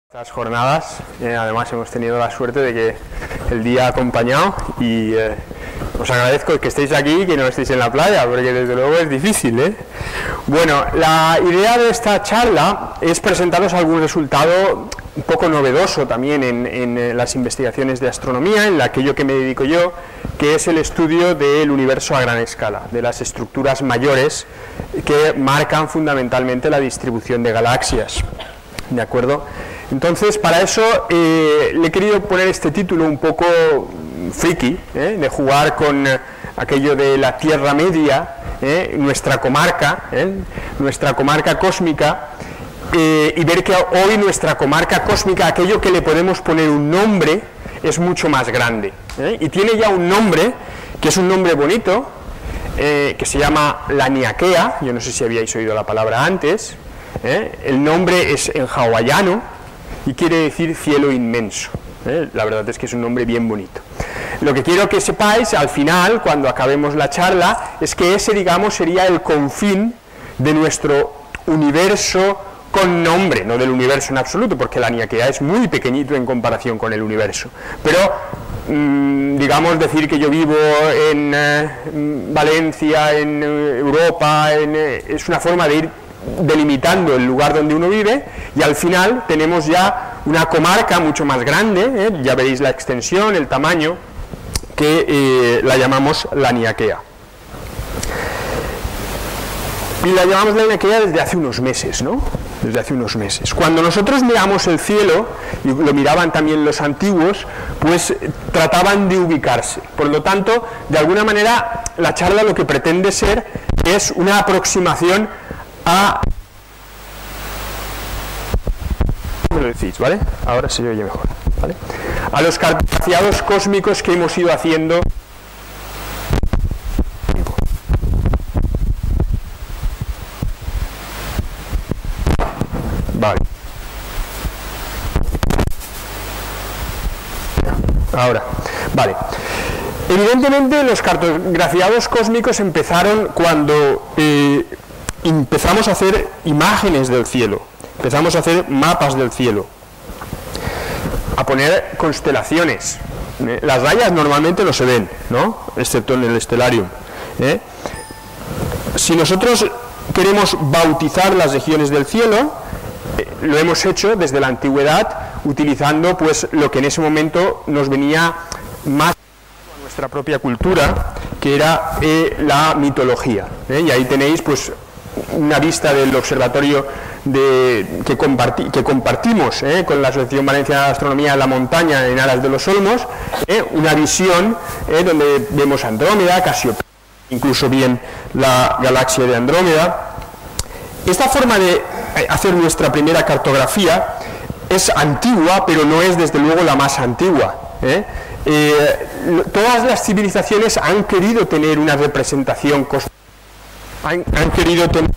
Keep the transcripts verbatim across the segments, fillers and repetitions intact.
Estas jornadas, eh, además hemos tenido la suerte de que el día ha acompañado y eh, os agradezco que estéis aquí y que no estéis en la playa, porque desde luego es difícil, ¿eh? Bueno, la idea de esta charla es presentaros algún resultado un poco novedoso también en, en las investigaciones de astronomía, en aquello que me dedico yo, que es el estudio del universo a gran escala, de las estructuras mayores que marcan fundamentalmente la distribución de galaxias, ¿de acuerdo? Entonces, para eso eh, le he querido poner este título un poco friki, ¿eh? de jugar con eh, aquello de la Tierra Media, ¿eh? nuestra comarca, ¿eh? nuestra comarca cósmica, eh, y ver que hoy nuestra comarca cósmica, aquello que le podemos poner un nombre, es mucho más grande, ¿eh? y tiene ya un nombre, que es un nombre bonito, eh, que se llama Laniakea. Yo no sé si habíais oído la palabra antes, ¿eh? el nombre es en hawaiano, y quiere decir cielo inmenso, ¿eh? La verdad es que es un nombre bien bonito. Lo que quiero que sepáis al final, cuando acabemos la charla, es que ese, digamos, sería el confín de nuestro universo con nombre, no del universo en absoluto, porque la Laniakea es muy pequeñito en comparación con el universo, pero mmm, digamos decir que yo vivo en eh, Valencia, en eh, Europa, en, eh, es una forma de ir delimitando el lugar donde uno vive, y al final tenemos ya una comarca mucho más grande, ¿eh? ya veréis la extensión, el tamaño, que eh, la llamamos Laniakea. Y la llamamos Laniakea desde hace unos meses, ¿no? Desde hace unos meses. Cuando nosotros miramos el cielo, y lo miraban también los antiguos, pues trataban de ubicarse. Por lo tanto, de alguna manera, la charla lo que pretende ser es una aproximación a... me lo decís, ¿vale? Ahora se oye mejor, ¿vale? A los cartografiados cósmicos que hemos ido haciendo. Vale. Ahora, vale. Evidentemente los cartografiados cósmicos empezaron cuando eh, empezamos a hacer imágenes del cielo, empezamos a hacer mapas del cielo, a poner constelaciones. ¿eh? Las rayas normalmente no se ven, ¿no? Excepto en el Stellarium. ¿eh? Si nosotros queremos bautizar las regiones del cielo, eh, lo hemos hecho desde la antigüedad, utilizando pues lo que en ese momento nos venía más a nuestra propia cultura, que era eh, la mitología. ¿eh? Y ahí tenéis pues una vista del observatorio de, que, comparti, que compartimos eh, con la Asociación Valenciana de Astronomía en la montaña en Aras de los Olmos, eh, una visión eh, donde vemos Andrómeda, Casiopea, incluso bien la galaxia de Andrómeda. Esta forma de hacer nuestra primera cartografía es antigua, pero no es desde luego la más antigua. ¿eh? Eh, todas las civilizaciones han querido tener una representación cosmológica. Han, han querido tener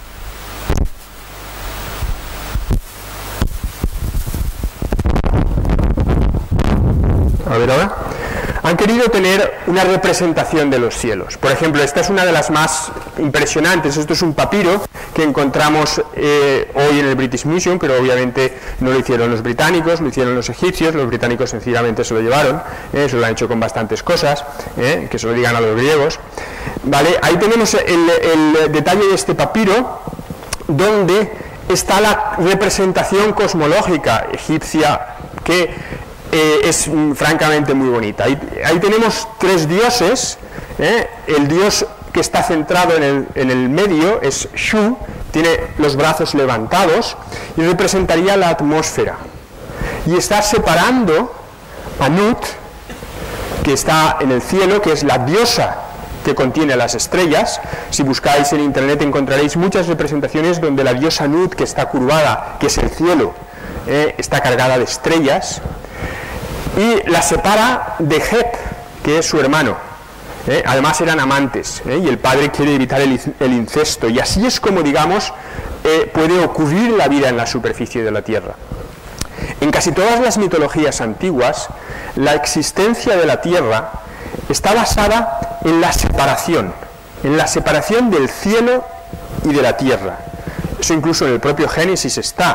a ver ahora han querido tener una representación de los cielos. Por ejemplo, esta es una de las más impresionantes. Esto es un papiro que encontramos eh, hoy en el British Museum, pero obviamente no lo hicieron los británicos, lo hicieron los egipcios. Los británicos sencillamente se lo llevaron, eh, eso lo han hecho con bastantes cosas, eh, que se lo digan a los griegos. Vale, ahí tenemos el, el detalle de este papiro, donde está la representación cosmológica egipcia, que eh, es mm, francamente muy bonita. Ahí, ahí tenemos tres dioses, eh, el dios que está centrado en el, en el medio es Shu, tiene los brazos levantados y representaría la atmósfera, y está separando a Nut, que está en el cielo, que es la diosa que contiene las estrellas. Si buscáis en internet encontraréis muchas representaciones donde la diosa Nut, que está curvada, que es el cielo, eh, está cargada de estrellas, y la separa de Hep, que es su hermano. Eh, además eran amantes, eh, y el padre quiere evitar el, el incesto, y así es como, digamos, eh, puede ocurrir la vida en la superficie de la Tierra. En casi todas las mitologías antiguas, la existencia de la Tierra está basada en la separación, en la separación del cielo y de la tierra. Eso incluso en el propio Génesis está.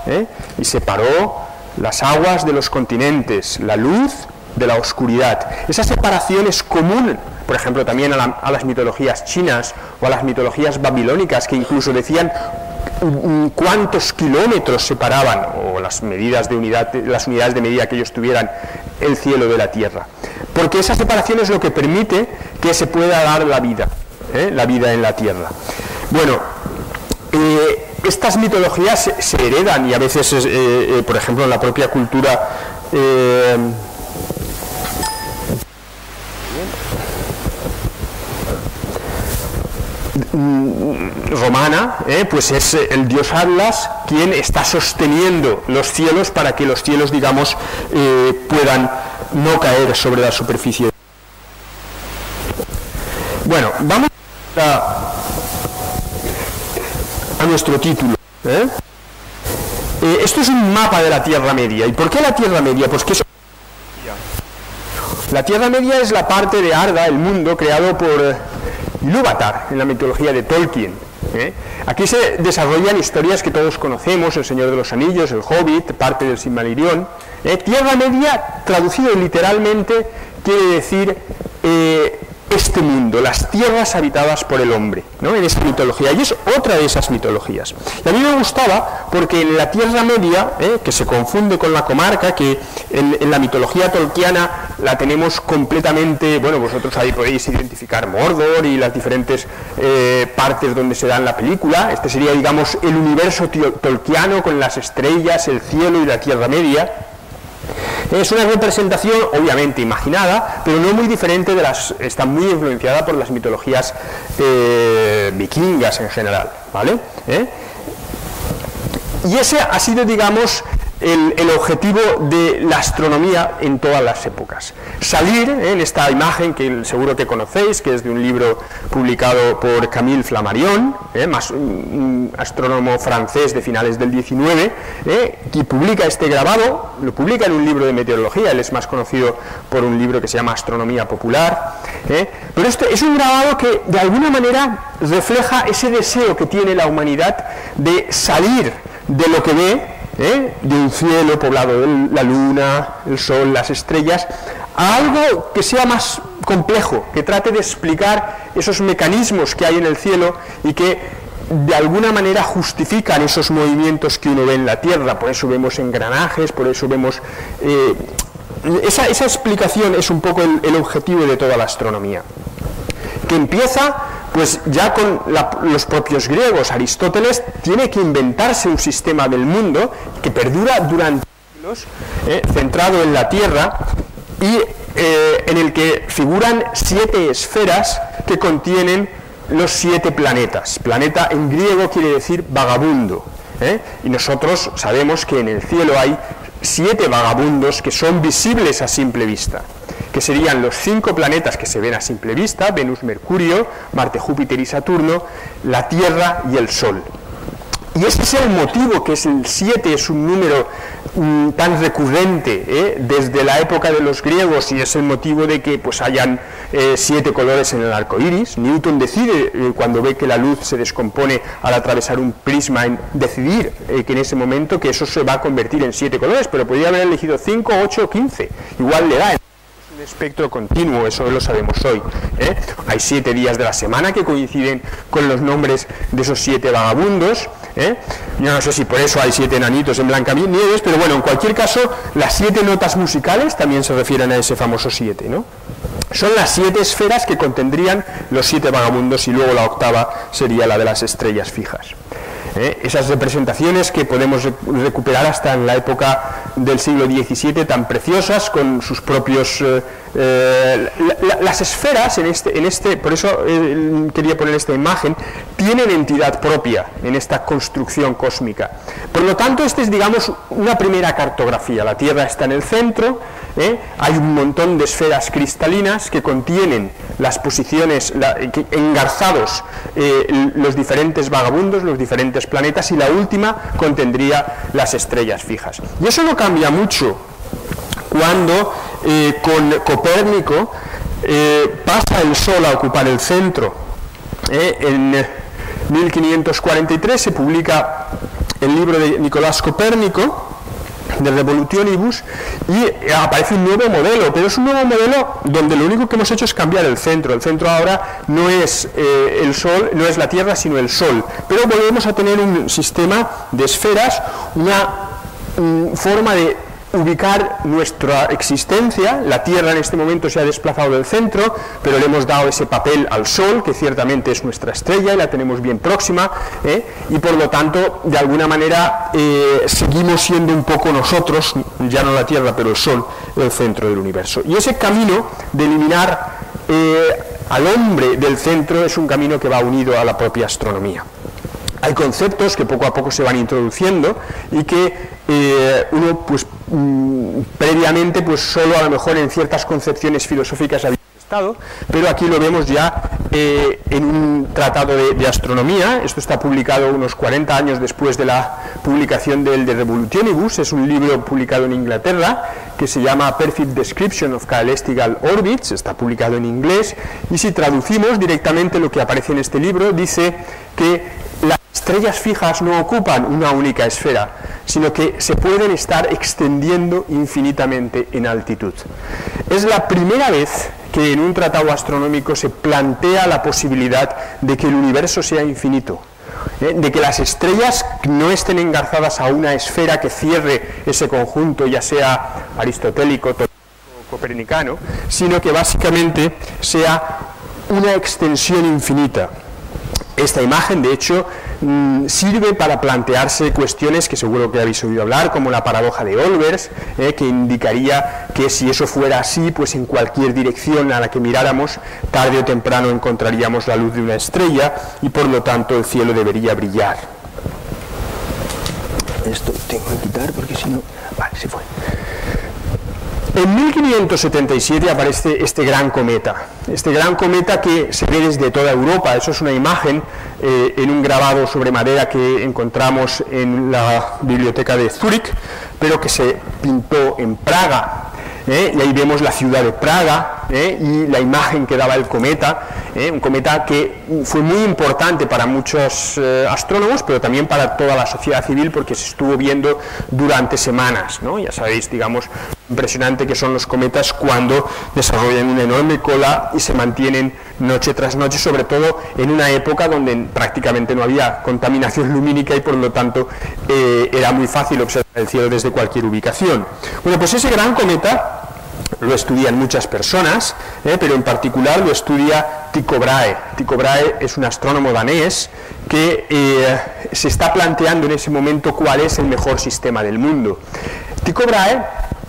¿eh? y separó las aguas de los continentes, la luz de la oscuridad. Esa separación es común, por ejemplo, también a, la, a las mitologías chinas o a las mitologías babilónicas, que incluso decían cuántos kilómetros separaban, o las medidas de unidad, las unidades de medida que ellos tuvieran, el cielo de la tierra. Porque esa separación es lo que permite que se pueda dar la vida, ¿eh? la vida en la tierra. Bueno, eh, estas mitologías se, se heredan y a veces, eh, eh, por ejemplo, en la propia cultura eh, romana, eh, pues es el dios Atlas quien está sosteniendo los cielos para que los cielos, digamos, eh, puedan no caer sobre la superficie. Bueno, vamos a, a nuestro título. ¿eh? Eh, esto es un mapa de la Tierra Media. ¿Y por qué la Tierra Media? Pues que es... La Tierra Media es la parte de Arda, el mundo creado por Ilúvatar en la mitología de Tolkien. ¿eh? Aquí se desarrollan historias que todos conocemos: El Señor de los Anillos, El Hobbit, parte del Silmarillion. ¿eh? Tierra Media, traducido literalmente, quiere decir eh, este mundo, las tierras habitadas por el hombre, ¿no? en esa mitología, y es otra de esas mitologías. Y a mí me gustaba porque en la Tierra Media, ¿eh? que se confunde con la comarca, que en, en la mitología tolkiana la tenemos completamente, bueno, vosotros ahí podéis identificar Mordor y las diferentes eh, partes donde se da en la película. Este sería, digamos, el universo tolkiano con las estrellas, el cielo y la Tierra Media. Es una representación obviamente imaginada, pero no muy diferente de las, está muy influenciada por las mitologías eh, vikingas en general, ¿vale? ¿Eh? Y ese ha sido, digamos, el, el objetivo de la astronomía en todas las épocas. Salir, ¿eh? en esta imagen que seguro que conocéis, que es de un libro publicado por Camille Flammarion, ¿eh? más un astrónomo francés de finales del diecinueve, ¿eh? que publica este grabado, lo publica en un libro de meteorología. Él es más conocido por un libro que se llama Astronomía Popular, ¿eh? pero este es un grabado que de alguna manera refleja ese deseo que tiene la humanidad de salir de lo que ve, ¿eh? de un cielo poblado de la luna, el sol, las estrellas, a algo que sea más complejo, que trate de explicar esos mecanismos que hay en el cielo y que de alguna manera justifican esos movimientos que uno ve en la Tierra. Por eso vemos engranajes, por eso vemos... Eh, esa, esa explicación es un poco el, el objetivo de toda la astronomía, que empieza pues ya con la, los propios griegos. Aristóteles tiene que inventarse un sistema del mundo que perdura durante siglos, eh, centrado en la Tierra, y eh, en el que figuran siete esferas que contienen los siete planetas. Planeta en griego quiere decir vagabundo, ¿eh? y nosotros sabemos que en el cielo hay siete vagabundos que son visibles a simple vista, que serían los cinco planetas que se ven a simple vista: Venus, Mercurio, Marte, Júpiter y Saturno, la Tierra y el Sol. Y ese es el motivo, que es el siete, es un número mm, tan recurrente ¿eh? desde la época de los griegos, y es el motivo de que pues hayan eh, siete colores en el arco iris. Newton decide, eh, cuando ve que la luz se descompone al atravesar un prisma, en decidir eh, que en ese momento que eso se va a convertir en siete colores, pero podría haber elegido cinco, ocho o quince, igual le da. Espectro continuo, eso lo sabemos hoy. ¿eh? Hay siete días de la semana que coinciden con los nombres de esos siete vagabundos. ¿eh? Yo no sé si por eso hay siete enanitos en Blancanieves, pero bueno, en cualquier caso, las siete notas musicales también se refieren a ese famoso siete, ¿no? Son las siete esferas que contendrían los siete vagabundos, y luego la octava sería la de las estrellas fijas. ¿Eh? Esas representaciones que podemos recuperar hasta en la época del siglo diecisiete, tan preciosas, con sus propios eh, eh, la, la, las esferas en este, en este por eso eh, quería poner esta imagen, tienen entidad propia en esta construcción cósmica. Por lo tanto, esta es, digamos, una primera cartografía. La Tierra está en el centro, ¿eh? hay un montón de esferas cristalinas que contienen las posiciones, la, que, engarzados eh, los diferentes vagabundos, los diferentes planetas, y la última contendría las estrellas fijas. Y eso no cambia mucho cuando eh, con Copérnico eh, pasa el Sol a ocupar el centro. Eh, en mil quinientos cuarenta y tres se publica el libro de Nicolás Copérnico, de Revolutionibus, y aparece un nuevo modelo, pero es un nuevo modelo donde lo único que hemos hecho es cambiar el centro. El centro ahora no es eh, el Sol, no es la Tierra, sino el Sol, pero volvemos a tener un sistema de esferas, una um, forma de ubicar nuestra existencia. La Tierra en este momento se ha desplazado del centro, pero le hemos dado ese papel al Sol, que ciertamente es nuestra estrella y la tenemos bien próxima, ¿eh? y por lo tanto, de alguna manera, eh, seguimos siendo un poco nosotros, ya no la Tierra, pero el Sol, el centro del universo. Y ese camino de eliminar eh, al hombre del centro es un camino que va unido a la propia astronomía. Hay conceptos que poco a poco se van introduciendo y que eh, uno, pues, mmm, previamente, pues solo a lo mejor en ciertas concepciones filosóficas había estado, pero aquí lo vemos ya eh, en un tratado de, de astronomía. Esto está publicado unos cuarenta años después de la publicación del de Revolutionibus. Es un libro publicado en Inglaterra que se llama Perfect Description of Celestial Orbits, está publicado en inglés, y si traducimos directamente lo que aparece en este libro, dice que las estrellas fijas no ocupan una única esfera, sino que se pueden estar extendiendo infinitamente en altitud. Es la primera vez que en un tratado astronómico se plantea la posibilidad de que el universo sea infinito, ¿eh? de que las estrellas no estén engarzadas a una esfera que cierre ese conjunto, ya sea aristotélico o copernicano, sino que básicamente sea una extensión infinita. Esta imagen, de hecho, mmm, sirve para plantearse cuestiones que seguro que habéis oído hablar, como la paradoja de Olbers, eh, que indicaría que si eso fuera así, pues en cualquier dirección a la que miráramos, tarde o temprano encontraríamos la luz de una estrella y por lo tanto el cielo debería brillar. Esto tengo que quitar porque si no... Vale, se fue. En mil quinientos setenta y siete aparece este gran cometa, este gran cometa que se ve desde toda Europa. Eso es una imagen eh, en un grabado sobre madera que encontramos en la biblioteca de Zúrich, pero que se pintó en Praga. ¿eh? Y ahí vemos la ciudad de Praga ¿eh? y la imagen que daba el cometa, ¿eh? un cometa que fue muy importante para muchos eh, astrónomos, pero también para toda la sociedad civil, porque se estuvo viendo durante semanas, ¿no? Ya sabéis, digamos, impresionante que son los cometas cuando desarrollan una enorme cola y se mantienen noche tras noche, sobre todo en una época donde prácticamente no había contaminación lumínica y por lo tanto eh, era muy fácil observar el cielo desde cualquier ubicación. Bueno, pues ese gran cometa lo estudian muchas personas, eh, pero en particular lo estudia Tycho Brahe. Tycho Brahe es un astrónomo danés que eh, se está planteando en ese momento cuál es el mejor sistema del mundo. Tycho Brahe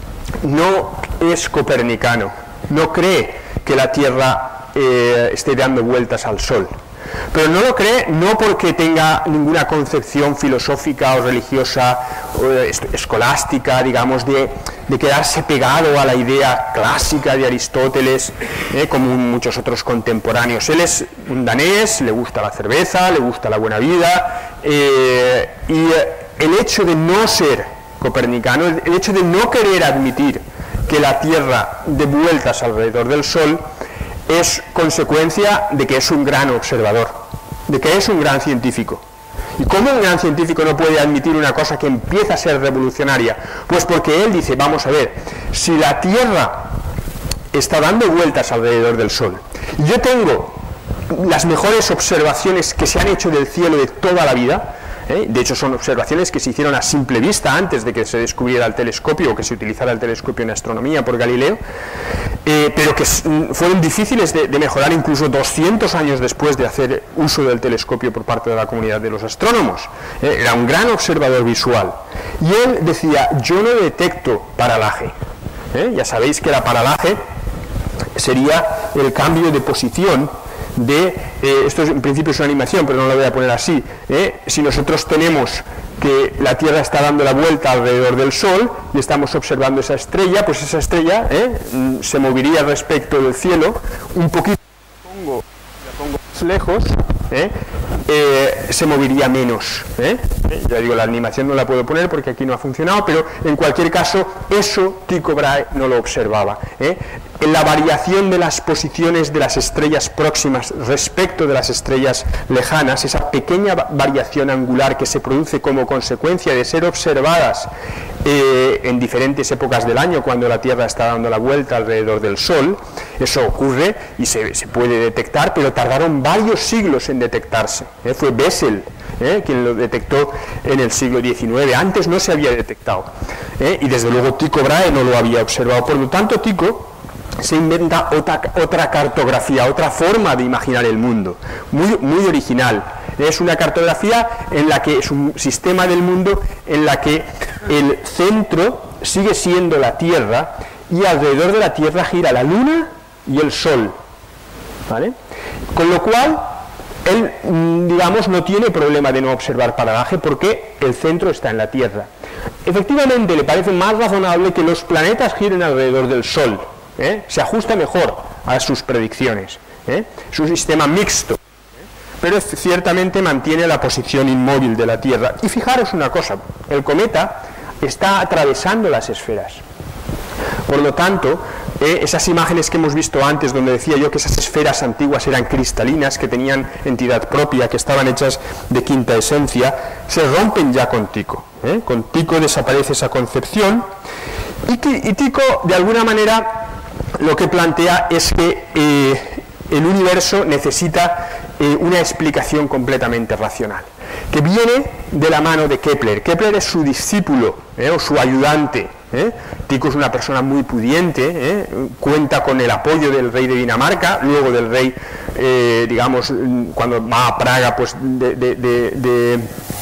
no es copernicano, no cree que la Tierra eh, esté dando vueltas al Sol, pero no lo cree no porque tenga ninguna concepción filosófica o religiosa o escolástica, digamos, de, de quedarse pegado a la idea clásica de Aristóteles, eh, como muchos otros contemporáneos. Él es un danés, le gusta la cerveza, le gusta la buena vida, eh, y el hecho de no ser copernicano, el hecho de no querer admitir que la Tierra dé vueltas alrededor del Sol, es consecuencia de que es un gran observador, de que es un gran científico. ¿Y cómo un gran científico no puede admitir una cosa que empieza a ser revolucionaria? Pues porque él dice, vamos a ver, si la Tierra está dando vueltas alrededor del Sol, y yo tengo las mejores observaciones que se han hecho del cielo de toda la vida, ¿eh? de hecho son observaciones que se hicieron a simple vista antes de que se descubriera el telescopio o que se utilizara el telescopio en astronomía por Galileo, eh, pero que fueron difíciles de, de mejorar incluso doscientos años después de hacer uso del telescopio por parte de la comunidad de los astrónomos. Eh, era un gran observador visual y él decía, yo no detecto paralaje. ¿eh? Ya sabéis que la paralaje sería el cambio de posición de, eh, esto es, en principio es una animación, pero no lo voy a poner así, ¿eh? Si nosotros tenemos que la Tierra está dando la vuelta alrededor del Sol y estamos observando esa estrella, pues esa estrella ¿eh? se movería respecto del cielo un poquito, pongo, la pongo más lejos, ¿eh? Eh, se movería menos. ¿eh? Ya digo, la animación no la puedo poner porque aquí no ha funcionado, pero en cualquier caso, eso Tycho Brahe no lo observaba. ¿eh? en la variación de las posiciones de las estrellas próximas respecto de las estrellas lejanas, esa pequeña variación angular que se produce como consecuencia de ser observadas eh, en diferentes épocas del año cuando la Tierra está dando la vuelta alrededor del Sol. Eso ocurre y se, se puede detectar, pero tardaron varios siglos en detectarse. ¿eh? Fue Bessel ¿eh? quien lo detectó en el siglo diecinueve. Antes no se había detectado. ¿eh? Y desde luego Tycho Brahe no lo había observado. Por lo tanto, Tycho se inventa otra, otra cartografía, otra forma de imaginar el mundo, muy, muy original. Es una cartografía en la que es un sistema del mundo en la que el centro sigue siendo la Tierra y alrededor de la Tierra gira la Luna y el Sol, ¿vale? Con lo cual él, digamos, no tiene problema de no observar paralaje porque el centro está en la Tierra. Efectivamente, le parece más razonable que los planetas giren alrededor del Sol. ¿Eh? Se ajusta mejor a sus predicciones. ¿eh? Es un sistema mixto, ¿eh? pero ciertamente mantiene la posición inmóvil de la Tierra. Y fijaros una cosa, el cometa está atravesando las esferas. Por lo tanto, eh, esas imágenes que hemos visto antes, donde decía yo que esas esferas antiguas eran cristalinas, que tenían entidad propia, que estaban hechas de quinta esencia, se rompen ya con Tycho. ¿eh? Con Tycho desaparece esa concepción y, y Tycho, de alguna manera, lo que plantea es que eh, el universo necesita eh, una explicación completamente racional, que viene de la mano de Kepler. Kepler es su discípulo eh, o su ayudante. ¿eh? Tycho es una persona muy pudiente, ¿eh? cuenta con el apoyo del rey de Dinamarca, luego del rey, eh, digamos, cuando va a Praga, pues de, de, de, de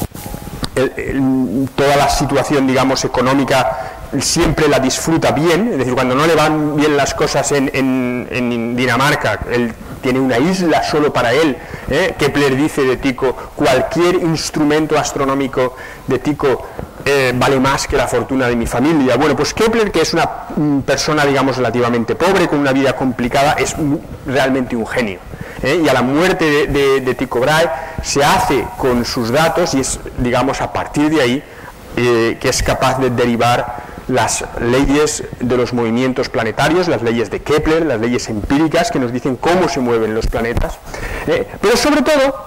el, el, toda la situación, digamos, económica siempre la disfruta bien, es decir, cuando no le van bien las cosas en, en, en Dinamarca, él tiene una isla solo para él. ¿eh? Kepler dice de Tycho, cualquier instrumento astronómico de Tycho eh, vale más que la fortuna de mi familia. Bueno, pues Kepler, que es una persona, digamos, relativamente pobre, con una vida complicada, es realmente un genio. ¿eh? Y a la muerte de, de, de Tycho Brahe se hace con sus datos y es, digamos, a partir de ahí eh, que es capaz de derivar las leyes de los movimientos planetarios, las leyes de Kepler, las leyes empíricas que nos dicen cómo se mueven los planetas. Eh, pero sobre todo,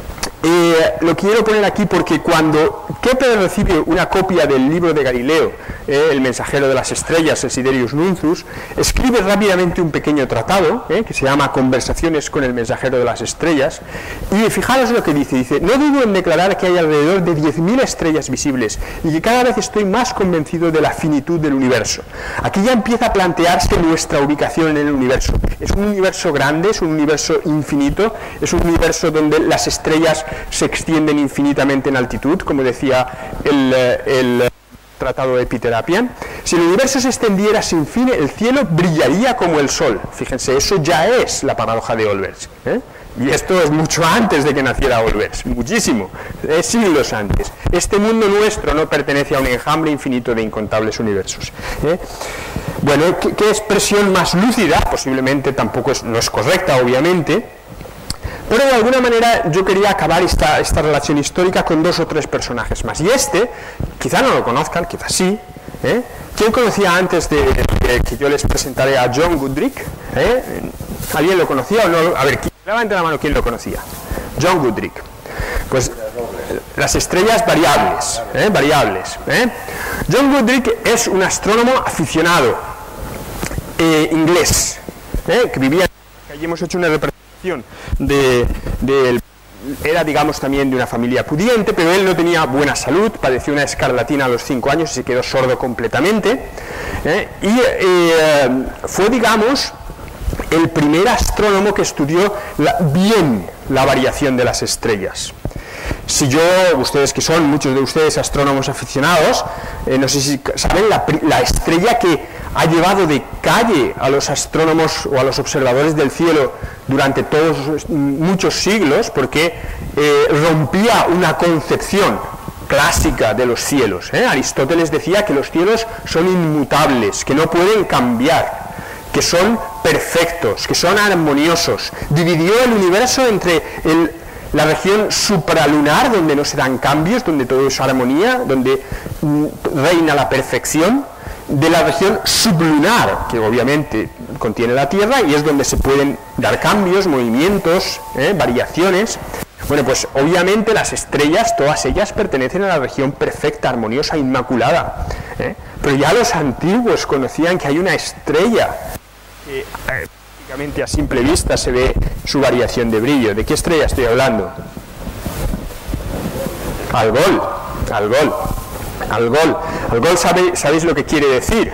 eh, lo quiero poner aquí porque cuando Kepler recibe una copia del libro de Galileo, eh, El mensajero de las estrellas, el Sidereus Nuncius, escribe rápidamente un pequeño tratado eh, que se llama Conversaciones con el mensajero de las estrellas, y fijaros lo que dice, dice, no dudo en declarar que hay alrededor de diez mil estrellas visibles y que cada vez estoy más convencido de la finitud del universo. Aquí ya empieza a plantearse nuestra ubicación en el universo. Es un universo grande, es un universo infinito, es un universo donde las estrellas se extienden infinitamente en altitud, como decía el, el tratado de Epiterapian. Si el universo se extendiera sin fin, el cielo brillaría como el sol. Fíjense, eso ya es la paradoja de Olbers. ¿eh? Y esto es mucho antes de que naciera Olbers, muchísimo, es siglos antes. Este mundo nuestro no pertenece a un enjambre infinito de incontables universos. ¿eh? Bueno, ¿qué, qué expresión más lúcida? Posiblemente tampoco es, no es correcta, obviamente, pero de alguna manera yo quería acabar esta, esta relación histórica con dos o tres personajes más. Y este, quizá no lo conozcan, quizá sí. ¿eh? ¿Quién conocía antes de, de que yo les presentaré a John Goodricke? ¿eh? ¿Alguien lo conocía o no? A ver, levanten la mano, ¿quién lo conocía? John Goodricke. Pues las estrellas variables, ¿eh? variables. ¿eh? John Goodricke es un astrónomo aficionado eh, inglés, ¿eh? que vivía, allí hemos hecho una representación de, de era, digamos, también de una familia pudiente, pero él no tenía buena salud, padeció una escarlatina a los cinco años y se quedó sordo completamente, ¿eh? y eh, fue, digamos, el primer astrónomo que estudió la, bien la variación de las estrellas. Si yo, ustedes que son, muchos de ustedes astrónomos aficionados, eh, no sé si saben, la, la estrella que ha llevado de calle a los astrónomos o a los observadores del cielo durante todos muchos siglos, porque eh, rompía una concepción clásica de los cielos. ¿eh? Aristóteles decía que los cielos son inmutables, que no pueden cambiar, que son perfectos, que son armoniosos. Dividió el universo entre el la región supralunar, donde no se dan cambios, donde todo es armonía, donde mm, reina la perfección, de la región sublunar, que obviamente contiene la Tierra y es donde se pueden dar cambios, movimientos, ¿eh? variaciones. Bueno, pues obviamente las estrellas, todas ellas pertenecen a la región perfecta, armoniosa, inmaculada, ¿eh? Pero ya los antiguos conocían que hay una estrella que eh, prácticamente a simple vista se ve su variación de brillo. ¿De qué estrella estoy hablando? Algol, Algol, Algol. Algol, ¿sabe, ¿sabéis lo que quiere decir?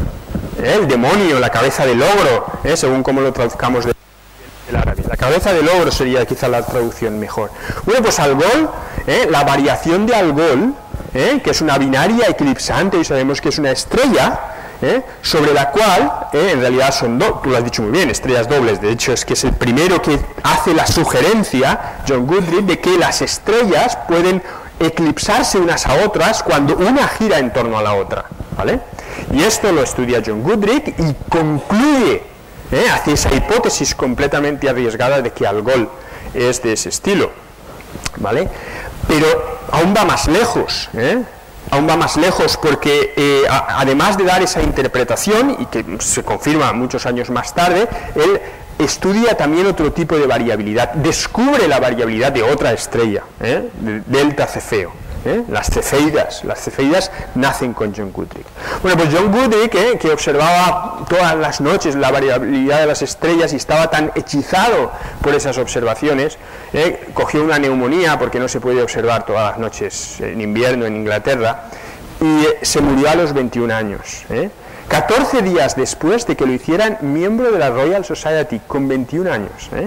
¿Eh? El demonio, la cabeza del ogro, ¿eh? según como lo traduzcamos de el árabe. La cabeza del ogro sería quizá la traducción mejor. Bueno, pues Algol, ¿eh? la variación de Algol, ¿eh? que es una binaria eclipsante y sabemos que es una estrella, ¿eh? sobre la cual, ¿eh? en realidad son dos, tú lo has dicho muy bien, estrellas dobles. De hecho es que es el primero que hace la sugerencia, John Goodrich, de que las estrellas pueden eclipsarse unas a otras cuando una gira en torno a la otra, ¿vale? Y esto lo estudia John Goodrich y concluye, ¿eh? hace esa hipótesis completamente arriesgada de que Algol es de ese estilo, ¿vale? Pero aún va más lejos, ¿eh? aún va más lejos porque eh, a, además de dar esa interpretación, y que se confirma muchos años más tarde, él estudia también otro tipo de variabilidad, descubre la variabilidad de otra estrella, ¿eh? de Delta Cefeo, ¿eh? las cefeidas, las cefeidas nacen con John Goodrich. Bueno, pues John Goodrich, ¿eh? que observaba todas las noches la variabilidad de las estrellas y estaba tan hechizado por esas observaciones, ¿eh? cogió una neumonía porque no se puede observar todas las noches en invierno en Inglaterra y eh, se murió a los veintiún años, ¿eh? catorce días después de que lo hicieran miembro de la Royal Society, con veintiún años. ¿eh?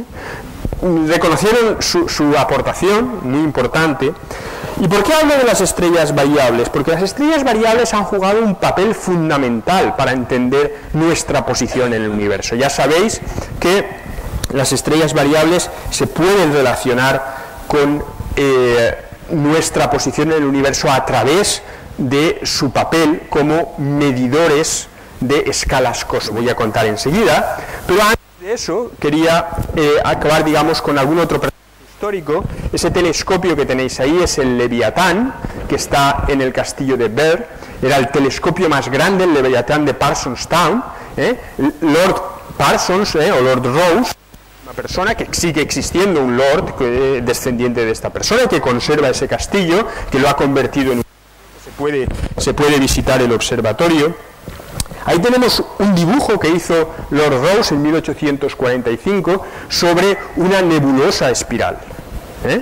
Reconocieron su, su aportación, muy importante. ¿Y por qué hablo de las estrellas variables? Porque las estrellas variables han jugado un papel fundamental para entender nuestra posición en el universo. Ya sabéis que las estrellas variables se pueden relacionar con eh, nuestra posición en el universo a través de su papel como medidores de escalas cósmicas. Voy a contar enseguida, pero antes de eso quería eh, acabar, digamos, con algún otro personaje histórico. Ese telescopio que tenéis ahí es el Leviatán, que está en el castillo de Birr. Era el telescopio más grande, el Leviatán de Parsonstown. ¿eh? Lord Parsons, ¿eh? o Lord Rose, una persona que sigue existiendo, un lord que, descendiente de esta persona, que conserva ese castillo, que lo ha convertido en un... Se puede, se puede visitar el observatorio. Ahí tenemos un dibujo que hizo Lord Rose en mil ochocientos cuarenta y cinco sobre una nebulosa espiral. ¿eh?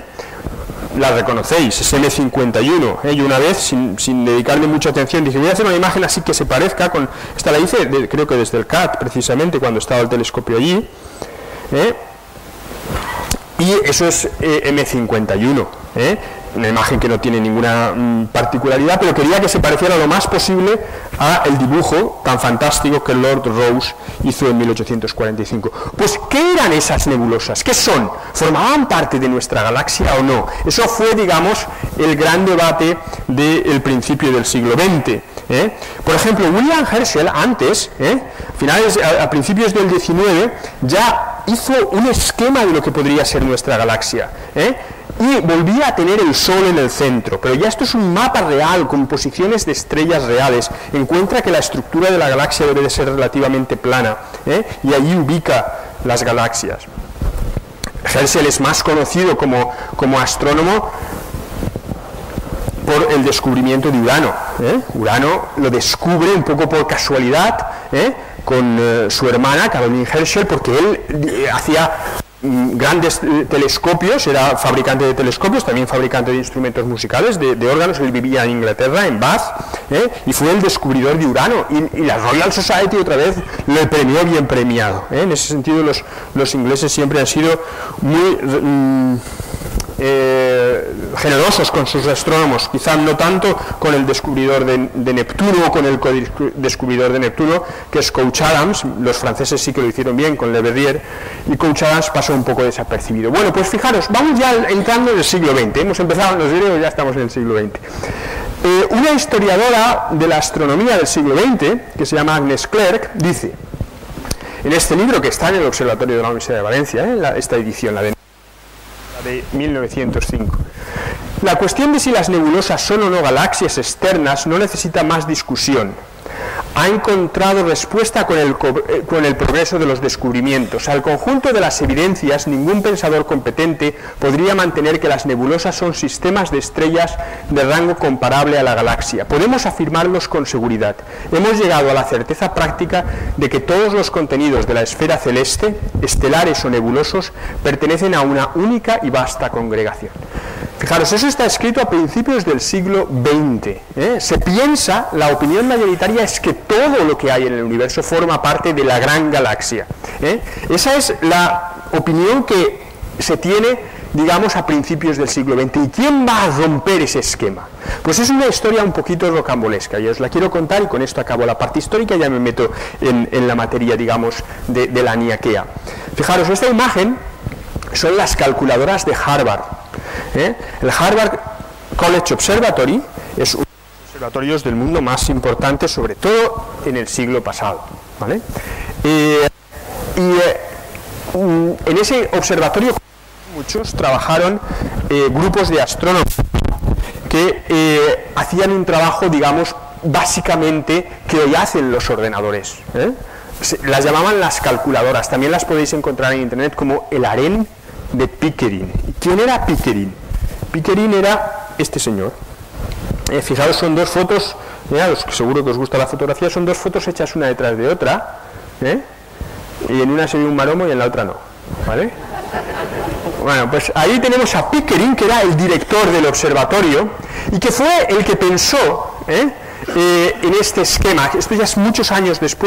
La reconocéis, es eme cincuenta y uno. ¿eh? Y una vez, sin, sin dedicarle mucha atención, dije, voy a hacer una imagen así que se parezca con... Esta la hice, de, creo que desde el C A T, precisamente, cuando estaba el telescopio allí. ¿eh? Y eso es eh, eme cincuenta y uno. ¿eh? Una imagen que no tiene ninguna mm, particularidad, pero quería que se pareciera lo más posible a el dibujo tan fantástico que Lord Rose hizo en mil ochocientos cuarenta y cinco. Pues, ¿qué eran esas nebulosas? ¿Qué son? ¿Formaban parte de nuestra galaxia o no? Eso fue, digamos, el gran debate del principio del siglo veinte. ¿eh? Por ejemplo, William Herschel antes, ¿eh? finales, a, a principios del diecinueve, ya hizo un esquema de lo que podría ser nuestra galaxia, ¿eh? y volvía a tener el Sol en el centro, pero ya esto es un mapa real con posiciones de estrellas reales. Encuentra que la estructura de la galaxia debe de ser relativamente plana, ¿eh? y allí ubica las galaxias. Herschel es más conocido como, como astrónomo por el descubrimiento de Urano. ¿eh? Urano lo descubre un poco por casualidad, ¿eh? con eh, su hermana Caroline Herschel, porque él eh, hacía grandes telescopios, era fabricante de telescopios, también fabricante de instrumentos musicales, de, de órganos. Él vivía en Inglaterra, en Bath, ¿eh? y fue el descubridor de Urano, y, y la Royal Society otra vez le premió bien premiado. ¿eh? En ese sentido los, los ingleses siempre han sido muy mm, eh, generosos con sus astrónomos, quizás no tanto con el descubridor de, de Neptuno o con el descubridor de Neptuno, que es Couch Adams. Los franceses sí que lo hicieron bien con Le Verrier, y Couch Adams pasó un poco desapercibido. Bueno, pues fijaros, vamos ya entrando en el siglo veinte, hemos empezado en los griegos, ya estamos en el siglo veinte. Eh, una historiadora de la astronomía del siglo veinte, que se llama Agnes Clerk, dice, en este libro que está en el Observatorio de la Universidad de Valencia, ¿eh? la, esta edición, la de de mil novecientos cinco. La cuestión de si las nebulosas son o no galaxias externas no necesita más discusión. ha encontrado respuesta con el, con el progreso de los descubrimientos. Al conjunto de las evidencias, ningún pensador competente podría mantener que las nebulosas son sistemas de estrellas de rango comparable a la galaxia. Podemos afirmarlos con seguridad. Hemos llegado a la certeza práctica de que todos los contenidos de la esfera celeste, estelares o nebulosos, pertenecen a una única y vasta congregación. Fijaros, eso está escrito a principios del siglo veinte. ¿eh? Se piensa, la opinión mayoritaria es que todo lo que hay en el universo forma parte de la gran galaxia. ¿eh? Esa es la opinión que se tiene, digamos, a principios del siglo veinte. ¿Y quién va a romper ese esquema? Pues es una historia un poquito rocambolesca, y os la quiero contar, y con esto acabo la parte histórica y ya me meto en, en la materia, digamos, de, de la niaquea. Fijaros, esta imagen son las calculadoras de Harvard. ¿eh? El Harvard College Observatory es uno de los observatorios del mundo más importantes, sobre todo en el siglo pasado. ¿vale? Eh, y eh, en ese observatorio muchos trabajaron eh, grupos de astrónomos que eh, hacían un trabajo, digamos, básicamente que hoy hacen los ordenadores. ¿eh? Las llamaban las calculadoras, también las podéis encontrar en internet como el harén de Pickering. ¿Quién era Pickering? Pickering era este señor. Eh, fijaros, son dos fotos, eh, los que seguro que os gusta la fotografía, son dos fotos hechas una detrás de otra, ¿eh? y en una se ve un maromo y en la otra no, ¿vale? Bueno, pues ahí tenemos a Pickering, que era el director del observatorio, y que fue el que pensó ¿eh? Eh, en este esquema. Esto ya es muchos años después.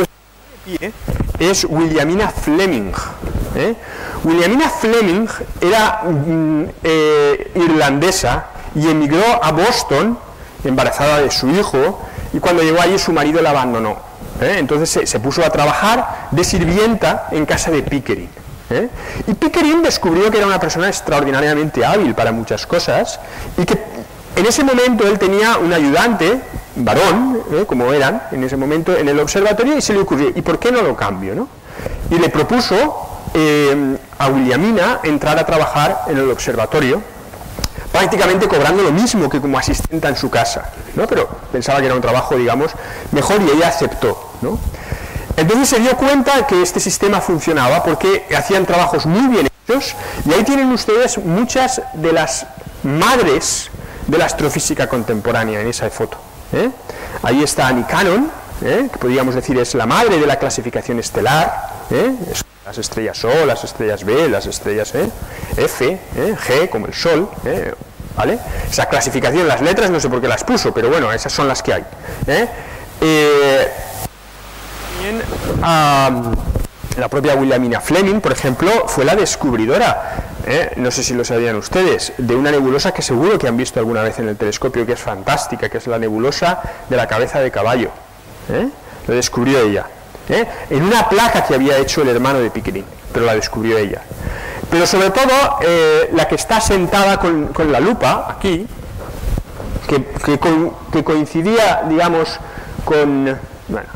Es Williamina Fleming. ¿eh? Williamina Fleming era mm, eh, irlandesa y emigró a Boston embarazada de su hijo, y cuando llegó allí su marido la abandonó. ¿eh? Entonces se, se puso a trabajar de sirvienta en casa de Pickering. ¿eh? Y Pickering descubrió que era una persona extraordinariamente hábil para muchas cosas, y que en ese momento él tenía un ayudante, varón, ¿eh? como eran en ese momento en el observatorio, y se le ocurrió, ¿y por qué no lo cambio? ¿no? Y le propuso eh, a Williamina entrar a trabajar en el observatorio, prácticamente cobrando lo mismo que como asistenta en su casa, ¿no? Pero pensaba que era un trabajo, digamos, mejor, y ella aceptó, ¿no? Entonces se dio cuenta que este sistema funcionaba porque hacían trabajos muy bien hechos, y ahí tienen ustedes muchas de las madres de la astrofísica contemporánea en esa foto. ¿eh? Ahí está Annie Cannon, ¿eh? que podríamos decir es la madre de la clasificación estelar, ¿eh? las estrellas O, las estrellas B, las estrellas ¿eh? F, ¿eh? G, como el Sol, ¿eh? ¿vale? Esa clasificación, las letras no sé por qué las puso, pero bueno, esas son las que hay. ¿eh? Eh, también, um, la propia Williamina Fleming, por ejemplo, fue la descubridora, ¿eh? no sé si lo sabían ustedes, de una nebulosa que seguro que han visto alguna vez en el telescopio, que es fantástica, que es la nebulosa de la cabeza de caballo. ¿eh? Lo descubrió ella, ¿eh? en una placa que había hecho el hermano de Pickering, pero la descubrió ella. Pero sobre todo, eh, la que está sentada con, con la lupa, aquí, que, que, con, que coincidía, digamos, con... Bueno,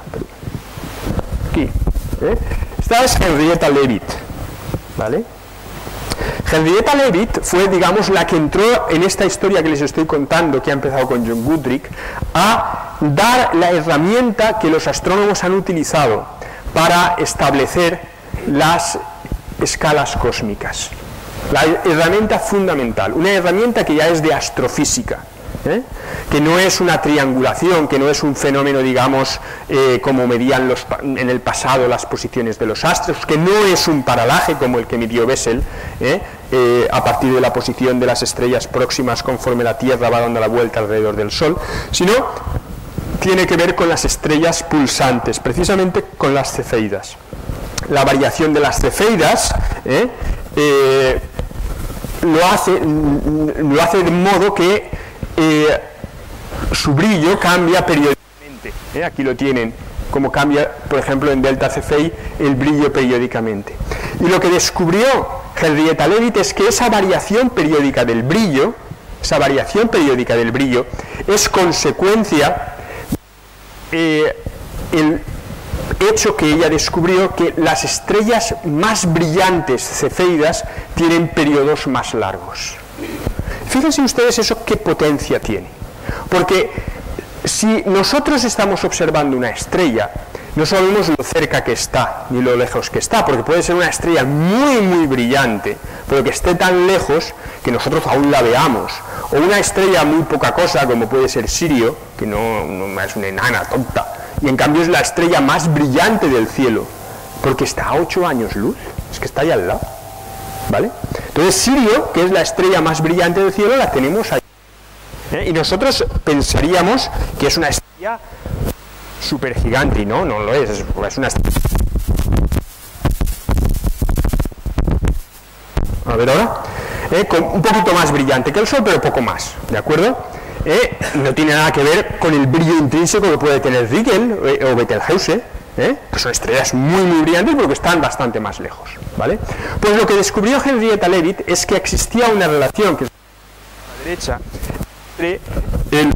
aquí, ¿eh? esta es Henrietta Leavitt, ¿vale? Henrietta Leavitt fue, digamos, la que entró en esta historia que les estoy contando, que ha empezado con John Goodrick, a dar la herramienta que los astrónomos han utilizado para establecer las escalas cósmicas. La herramienta fundamental, una herramienta que ya es de astrofísica, ¿eh? que no es una triangulación, que no es un fenómeno, digamos, eh, como medían los, en el pasado las posiciones de los astros, que no es un paralaje como el que midió Bessel, ¿eh? Eh, a partir de la posición de las estrellas próximas conforme la Tierra va dando la vuelta alrededor del Sol, sino tiene que ver con las estrellas pulsantes, precisamente con las cefeidas. La variación de las cefeidas ¿eh? Eh, lo, hace, lo hace de modo que eh, su brillo cambia periódicamente. ¿eh? Aquí lo tienen, como cambia, por ejemplo, en delta Cephei el brillo periódicamente. Y lo que descubrió Henrietta Leavitt es que esa variación periódica del brillo, esa variación periódica del brillo, es consecuencia eh, el hecho que ella descubrió que las estrellas más brillantes cefeidas tienen periodos más largos. Fíjense ustedes eso qué potencia tiene, porque si nosotros estamos observando una estrella, no sabemos lo cerca que está, ni lo lejos que está, porque puede ser una estrella muy, muy brillante, pero que esté tan lejos que nosotros aún la veamos, o una estrella muy poca cosa, como puede ser Sirio, que no, no es una enana tonta, y en cambio es la estrella más brillante del cielo, porque está a ocho años luz, es que está ahí al lado, ¿vale? Entonces Sirio, que es la estrella más brillante del cielo, la tenemos ahí, ¿eh? Y nosotros pensaríamos que es una estrella súper gigante, y no, no lo es, es, es una estrella. A ver ahora, eh, con un poquito más brillante que el Sol, pero poco más, ¿de acuerdo? Eh, no tiene nada que ver con el brillo intrínseco que puede tener Rigel eh, o Betelgeuse, eh, que son estrellas muy, muy brillantes, pero que están bastante más lejos, ¿vale? Pues lo que descubrió Henrietta Leavitt es que existía una relación, que es a la derecha, entre el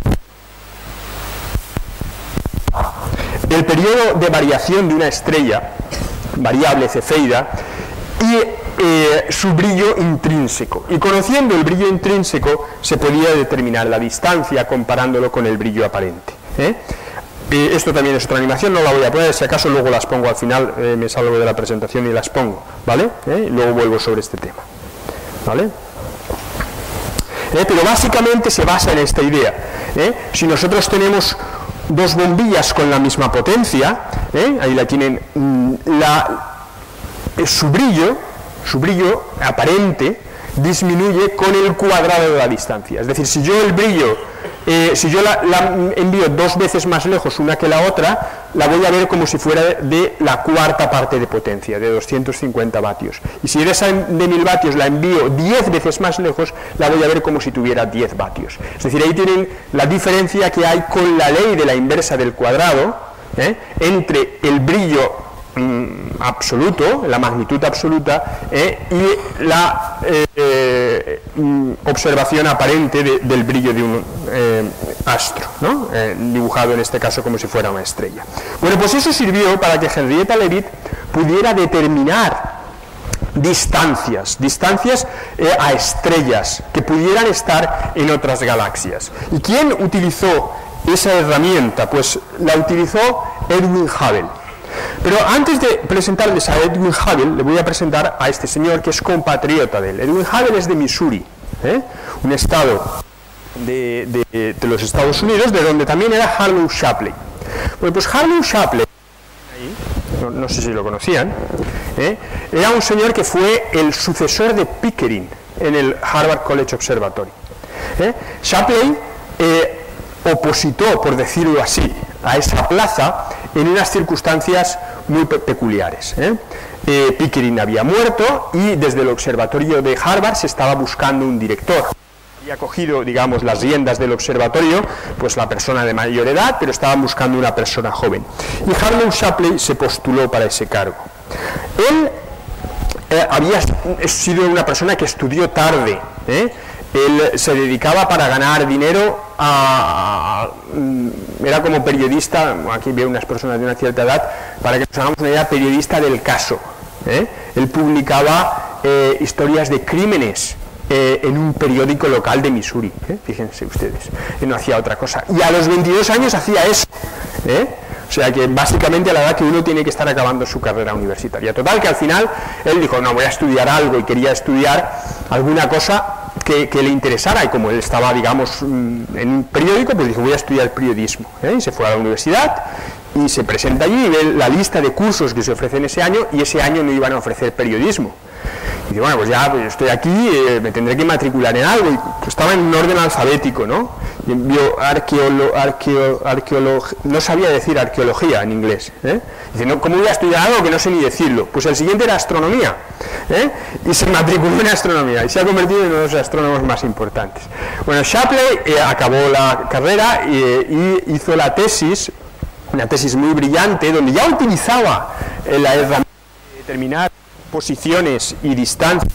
el periodo de variación de una estrella variable cefeida y eh, su brillo intrínseco, y conociendo el brillo intrínseco se podía determinar la distancia comparándolo con el brillo aparente, ¿eh? Eh, esto también es otra animación, no la voy a poner, si acaso luego las pongo al final, eh, me salgo de la presentación y las pongo, ¿vale? ¿Eh? Luego vuelvo sobre este tema, ¿vale? Eh, pero básicamente se basa en esta idea, ¿eh? Si nosotros tenemos dos bombillas con la misma potencia, ¿eh? Ahí la tienen, la, eh, su brillo, su brillo aparente disminuye con el cuadrado de la distancia. Es decir, si yo el brillo, eh, si yo la, la envío dos veces más lejos una que la otra, la voy a ver como si fuera de, de la cuarta parte de potencia, de doscientos cincuenta vatios. Y si de esa de mil vatios la envío diez veces más lejos, la voy a ver como si tuviera diez vatios. Es decir, ahí tienen la diferencia que hay con la ley de la inversa del cuadrado, ¿eh? Entre el brillo absoluto, la magnitud absoluta, eh, y la eh, eh, observación aparente de, del brillo de un eh, astro, ¿no? Eh, dibujado en este caso como si fuera una estrella. Bueno, pues eso sirvió para que Henrietta Leavitt pudiera determinar distancias, distancias eh, a estrellas que pudieran estar en otras galaxias. ¿Y quién utilizó esa herramienta? Pues la utilizó Edwin Hubble. Pero antes de presentarles a Edwin Hubble, le voy a presentar a este señor que es compatriota de él. Edwin Hubble es de Missouri, ¿eh? Un estado de, de, de los Estados Unidos, de donde también era Harlow Shapley. Bueno, pues Harlow Shapley, no, no sé si lo conocían, ¿eh? Era un señor que fue el sucesor de Pickering en el Harvard College Observatory, ¿eh? Shapley eh, opositó, por decirlo así, a esa plaza en unas circunstancias muy pe peculiares, ¿eh? Eh, Pickering había muerto y desde el observatorio de Harvard se estaba buscando un director. Había cogido, digamos, las riendas del observatorio, pues la persona de mayor edad, pero estaban buscando una persona joven. Y Harlow Shapley se postuló para ese cargo. Él eh, había sido una persona que estudió tarde, ¿eh? Él se dedicaba para ganar dinero a, a, era como periodista, aquí veo unas personas de una cierta edad, para que nos hagamos una idea, periodista del caso, ¿eh? Él publicaba eh, historias de crímenes eh, en un periódico local de Missouri, ¿eh? Fíjense ustedes, él no hacía otra cosa, y a los veintidós años hacía eso, ¿eh? O sea que básicamente a la edad que uno tiene que estar acabando su carrera universitaria. Total, que al final él dijo, no, voy a estudiar algo, y quería estudiar alguna cosa Que, que le interesara, y como él estaba, digamos, en un periódico, pues dijo, voy a estudiar periodismo, ¿eh? Y se fue a la universidad y se presenta allí y ve la lista de cursos que se ofrecen ese año, y ese año no iban a ofrecer periodismo. Y dice, bueno, pues ya pues estoy aquí, eh, me tendré que matricular en algo, y pues estaba en un orden alfabético, ¿no? Y envió arqueolo, arqueo, arqueolog, no sabía decir arqueología en inglés, ¿eh? Dice, no, ¿cómo voy a estudiar algo que no sé ni decirlo? Pues el siguiente era astronomía, ¿eh? Y se matriculó en astronomía y se ha convertido en uno de los astrónomos más importantes. Bueno, Shapley eh, acabó la carrera eh, y hizo la tesis, una tesis muy brillante, donde ya utilizaba eh, la herramienta de determinar posiciones y distancias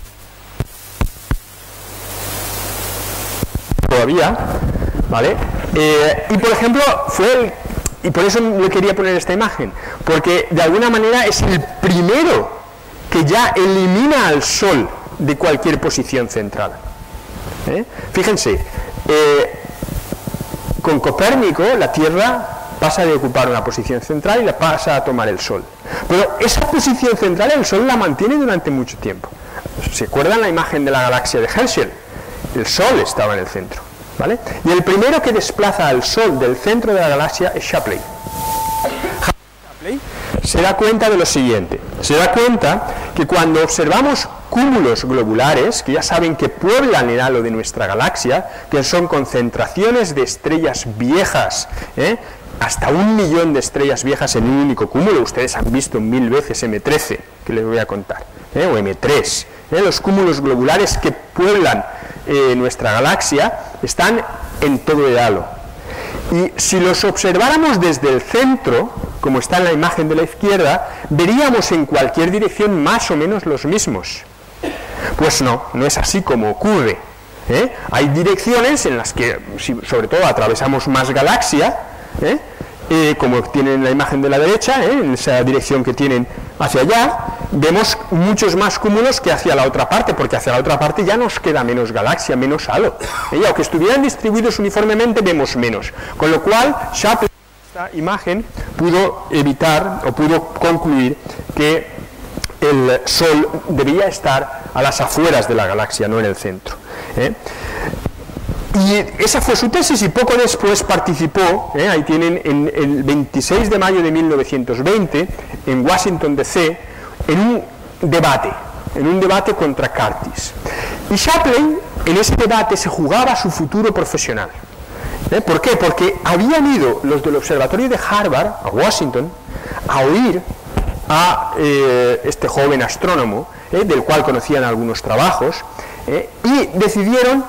todavía, ¿vale? Eh, y por ejemplo, fue el, y por eso le quería poner esta imagen, porque de alguna manera es el primero que ya elimina al Sol de cualquier posición central, ¿eh? Fíjense, eh, con Copérnico la Tierra pasa de ocupar una posición central y la pasa a tomar el Sol. Pero esa posición central el Sol la mantiene durante mucho tiempo. ¿Se acuerdan la imagen de la galaxia de Herschel? El Sol estaba en el centro, ¿vale? Y el primero que desplaza al Sol del centro de la galaxia es Shapley. Shapley se da cuenta de lo siguiente, se da cuenta que cuando observamos cúmulos globulares, que ya saben que pueblan el halo de nuestra galaxia, que son concentraciones de estrellas viejas, ¿eh? hasta un millón de estrellas viejas en un único cúmulo, ustedes han visto mil veces eme trece, que les voy a contar, ¿eh? o eme tres, ¿eh? los cúmulos globulares que pueblan eh, nuestra galaxia están en todo el halo. Y si los observáramos desde el centro, como está en la imagen de la izquierda, veríamos en cualquier dirección más o menos los mismos. Pues no, no es así como ocurre. ¿eh? Hay direcciones en las que, si, sobre todo, atravesamos más galaxia, ¿eh? Eh, como tienen en la imagen de la derecha, ¿eh? en esa dirección que tienen hacia allá, vemos muchos más cúmulos que hacia la otra parte, porque hacia la otra parte ya nos queda menos galaxia, menos halo. ¿eh? Y aunque estuvieran distribuidos uniformemente, vemos menos. Con lo cual, Shapley, esta imagen, pudo evitar o pudo concluir que el Sol debía estar a las afueras de la galaxia, no en el centro. ¿eh? Y esa fue su tesis, y poco después participó, ¿eh? ahí tienen, en el veintiséis de mayo de mil novecientos veinte, en Washington D C, en un debate, en un debate contra Curtis. Y Shapley, en ese debate, se jugaba su futuro profesional. ¿eh? ¿Por qué? Porque habían ido los del observatorio de Harvard, a Washington, a oír a eh, este joven astrónomo, ¿eh? del cual conocían algunos trabajos, ¿eh? y decidieron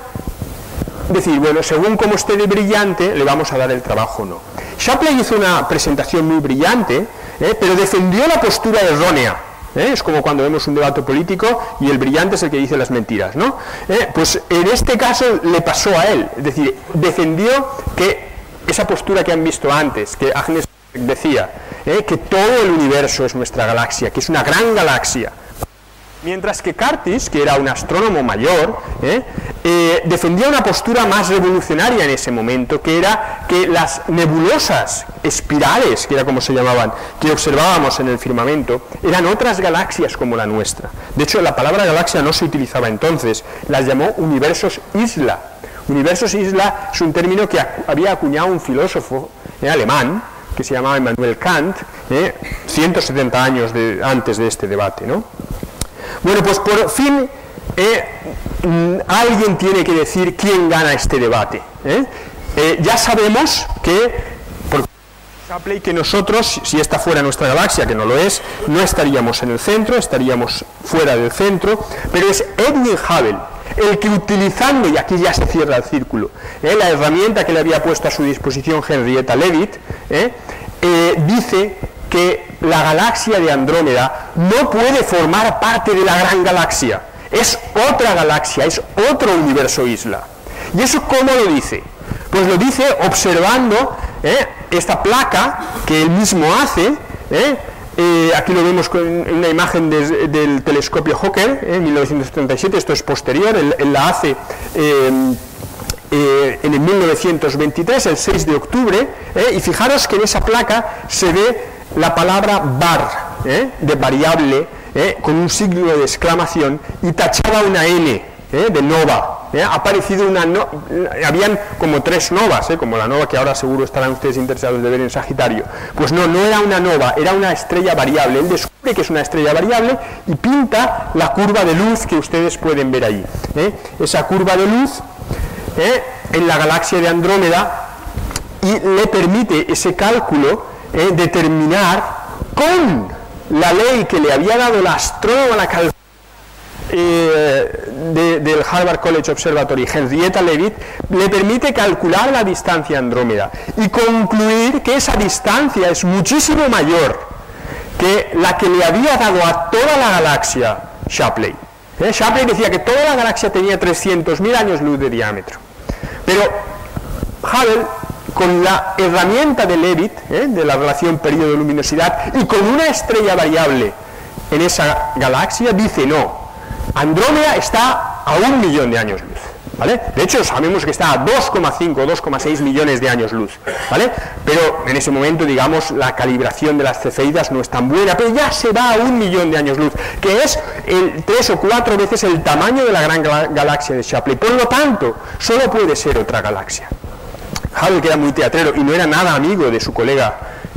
decir, bueno, según como esté de brillante, le vamos a dar el trabajo o no. Shapley hizo una presentación muy brillante, ¿eh? pero defendió la postura errónea. ¿eh? Es como cuando vemos un debate político y el brillante es el que dice las mentiras, ¿no? ¿Eh? Pues en este caso le pasó a él, es decir, defendió que esa postura que han visto antes, que Agnes decía, ¿eh? que todo el universo es nuestra galaxia, que es una gran galaxia. Mientras que Curtis, que era un astrónomo mayor, ¿eh? Eh, defendía una postura más revolucionaria en ese momento, que era que las nebulosas espirales, que era como se llamaban, que observábamos en el firmamento, eran otras galaxias como la nuestra. De hecho, la palabra galaxia no se utilizaba entonces, las llamó universos isla. Universos isla es un término que había acuñado un filósofo eh, alemán, que se llamaba Immanuel Kant, eh, ciento setenta años de, antes de este debate, ¿no? Bueno, pues por fin eh, alguien tiene que decir quién gana este debate. ¿eh? Eh, ya sabemos que, por Shapley, que nosotros, si esta fuera nuestra galaxia, que no lo es, no estaríamos en el centro, estaríamos fuera del centro, pero es Edwin Hubble el que, utilizando, y aquí ya se cierra el círculo, ¿eh? la herramienta que le había puesto a su disposición Henrietta Leavitt, ¿eh? Eh, dice que la galaxia de Andrómeda no puede formar parte de la gran galaxia, es otra galaxia, es otro universo isla. ¿Y eso cómo lo dice? Pues lo dice observando ¿eh? esta placa que él mismo hace, ¿eh? Eh, aquí lo vemos con una imagen de, del telescopio Hawker, ¿eh? en mil novecientos setenta y siete, esto es posterior, él, él la hace eh, eh, en el mil novecientos veintitrés, el seis de octubre, ¿eh? y fijaros que en esa placa se ve la palabra bar, ¿eh? de variable, ¿eh? con un signo de exclamación y tachada una N, ¿eh? de nova. ¿eh? Ha aparecido una no, habían como tres novas, ¿eh? como la nova que ahora seguro estarán ustedes interesados de ver en Sagitario. Pues no, no era una nova, era una estrella variable. Él descubre que es una estrella variable y pinta la curva de luz que ustedes pueden ver ahí. ¿eh? Esa curva de luz ¿eh? en la galaxia de Andrómeda, y le permite ese cálculo Eh, determinar con la ley que le había dado la astrónoma la cal eh, de, del Harvard College Observatory, Henrietta Leavitt, le permite calcular la distancia Andrómeda y concluir que esa distancia es muchísimo mayor que la que le había dado a toda la galaxia Shapley. ¿Eh? Shapley decía que toda la galaxia tenía trescientos mil años luz de diámetro, pero Hubble, con la herramienta de Leavitt, ¿eh? de la relación periodo-luminosidad, y con una estrella variable en esa galaxia, dice no, Andrómeda está a un millón de años luz. ¿vale? De hecho, sabemos que está a dos coma cinco, dos coma seis millones de años luz, ¿vale? Pero en ese momento, digamos, la calibración de las cefeidas no es tan buena, pero ya se va a un millón de años luz, que es el, tres o cuatro veces el tamaño de la gran galaxia de Shapley. Por lo tanto, solo puede ser otra galaxia. Hubble, que era muy teatrero y no era nada amigo de su colega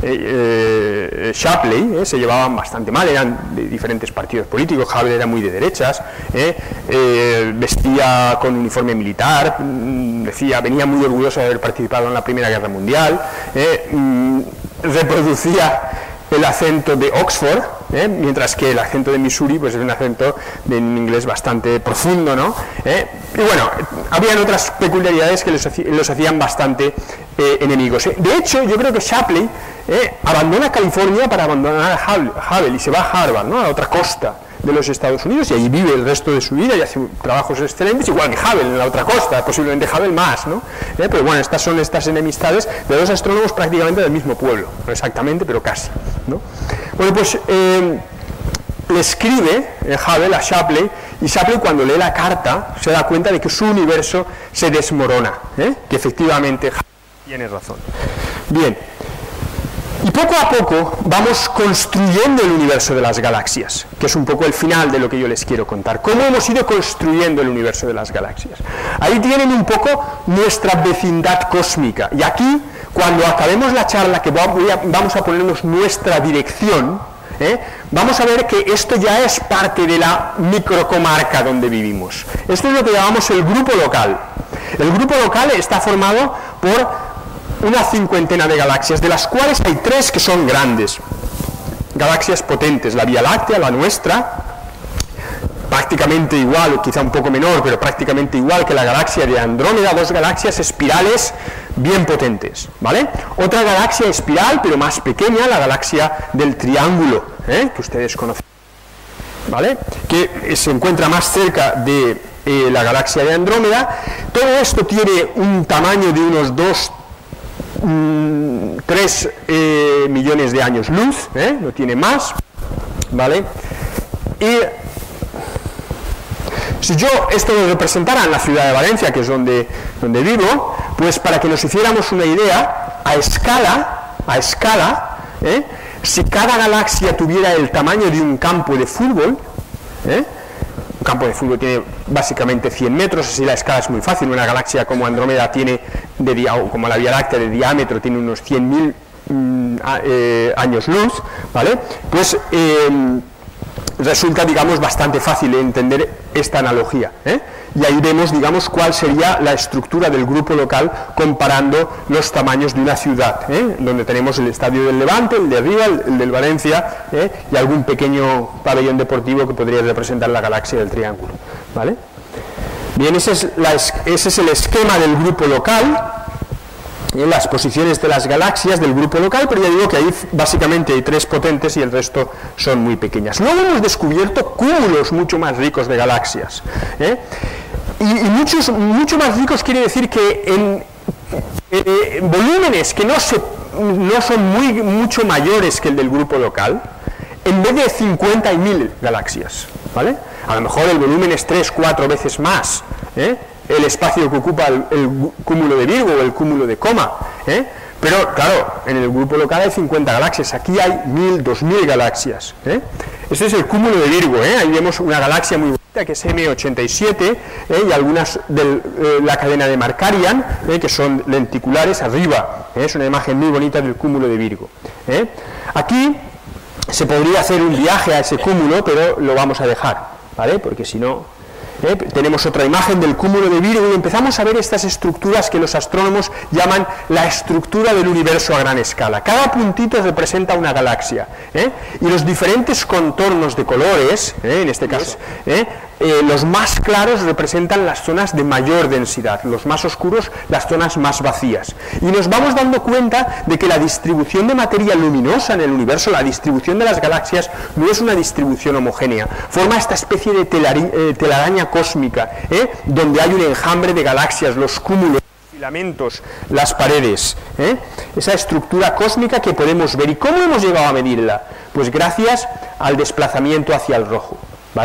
eh, eh, Shapley, eh, se llevaban bastante mal, eran de diferentes partidos políticos. Hubble era muy de derechas, eh, eh, vestía con uniforme militar, mm, decía, venía muy orgulloso de haber participado en la Primera Guerra Mundial, eh, mm, reproducía el acento de Oxford, ¿eh? mientras que el acento de Missouri pues es un acento de un inglés bastante profundo, ¿no? ¿Eh? Y bueno, habían otras peculiaridades que los, los hacían bastante eh, enemigos. ¿eh? De hecho, yo creo que Shapley eh, abandona California para abandonar a Hubble, Hubble y se va a Harvard, ¿no? A otra costa de los Estados Unidos, y allí vive el resto de su vida y hace trabajos excelentes, igual que Hubble en la otra costa, posiblemente Hubble más, ¿no? ¿Eh? Pero bueno, estas son estas enemistades de dos astrónomos prácticamente del mismo pueblo, no exactamente, pero casi, ¿no? Bueno, pues eh, le escribe eh, Hubble a Shapley, y Shapley, cuando lee la carta, se da cuenta de que su universo se desmorona, ¿eh? Que efectivamente Hubble tiene razón. Bien. Y poco a poco vamos construyendo el universo de las galaxias, que es un poco el final de lo que yo les quiero contar. ¿Cómo hemos ido construyendo el universo de las galaxias? Ahí tienen un poco nuestra vecindad cósmica. Y aquí, cuando acabemos la charla, que vamos a ponernos nuestra dirección, ¿eh? vamos a ver que esto ya es parte de la microcomarca donde vivimos. Esto es lo que llamamos el grupo local. El grupo local está formado por una cincuentena de galaxias, de las cuales hay tres que son grandes, galaxias potentes, la Vía Láctea, la nuestra, prácticamente igual, o quizá un poco menor, pero prácticamente igual que la galaxia de Andrómeda, dos galaxias espirales bien potentes, ¿vale? Otra galaxia espiral, pero más pequeña, la galaxia del Triángulo, ¿eh? que ustedes conocen, ¿vale? Que se encuentra más cerca de eh, la galaxia de Andrómeda. Todo esto tiene un tamaño de unos dos tres eh, millones de años luz, ¿eh? no tiene más, ¿vale? Y si yo esto lo representara en la ciudad de Valencia, que es donde, donde vivo, pues para que nos hiciéramos una idea, a escala, a escala, ¿eh? si cada galaxia tuviera el tamaño de un campo de fútbol, ¿eh? un campo de fútbol tiene básicamente cien metros, así la escala es muy fácil. Una galaxia como Andrómeda tiene, de, como la Vía Láctea, de diámetro, tiene unos cien mil mm, eh, años luz, ¿vale? Pues eh, resulta, digamos, bastante fácil entender esta analogía, ¿eh? Y ahí vemos, digamos, cuál sería la estructura del grupo local comparando los tamaños de una ciudad, ¿eh? donde tenemos el estadio del Levante, el de arriba, el, el del Valencia, ¿eh? y algún pequeño pabellón deportivo que podría representar la galaxia del Triángulo, ¿vale? Bien, ese es, la, ese es el esquema del grupo local, en las posiciones de las galaxias del grupo local, pero ya digo que ahí básicamente hay tres potentes y el resto son muy pequeñas. Luego hemos descubierto cúmulos mucho más ricos de galaxias, ¿eh? y, y muchos, mucho más ricos quiere decir que en eh, volúmenes que no, se, no son muy, mucho mayores que el del grupo local, en vez de cincuenta hay mil galaxias, ¿vale? A lo mejor el volumen es tres, cuatro veces más, ¿eh? el espacio que ocupa el, el cúmulo de Virgo o el cúmulo de Coma, ¿eh? pero claro, en el grupo local hay cincuenta galaxias, aquí hay mil, dos mil galaxias, ¿eh? Este es el cúmulo de Virgo, ¿eh? Ahí vemos una galaxia muy bonita que es M ochenta y siete, ¿eh? y algunas de eh, la cadena de Markarian, ¿eh? que son lenticulares arriba, ¿eh? es una imagen muy bonita del cúmulo de Virgo, ¿eh? Aquí se podría hacer un viaje a ese cúmulo, pero lo vamos a dejar, ¿vale? Porque si no... ¿Eh? Tenemos otra imagen del cúmulo de Virgo y empezamos a ver estas estructuras que los astrónomos llaman la estructura del universo a gran escala. Cada puntito representa una galaxia, ¿eh? y los diferentes contornos de colores, ¿eh? en este caso, ¿eh? Eh, los más claros representan las zonas de mayor densidad, los más oscuros las zonas más vacías. Y nos vamos dando cuenta de que la distribución de materia luminosa en el universo, la distribución de las galaxias, no es una distribución homogénea, forma esta especie de telari, eh, telaraña cósmica, ¿eh? donde hay un enjambre de galaxias, los cúmulos, los filamentos, las paredes, ¿eh? esa estructura cósmica que podemos ver. ¿Y cómo hemos llegado a medirla? Pues gracias al desplazamiento hacia el rojo, ¿vale?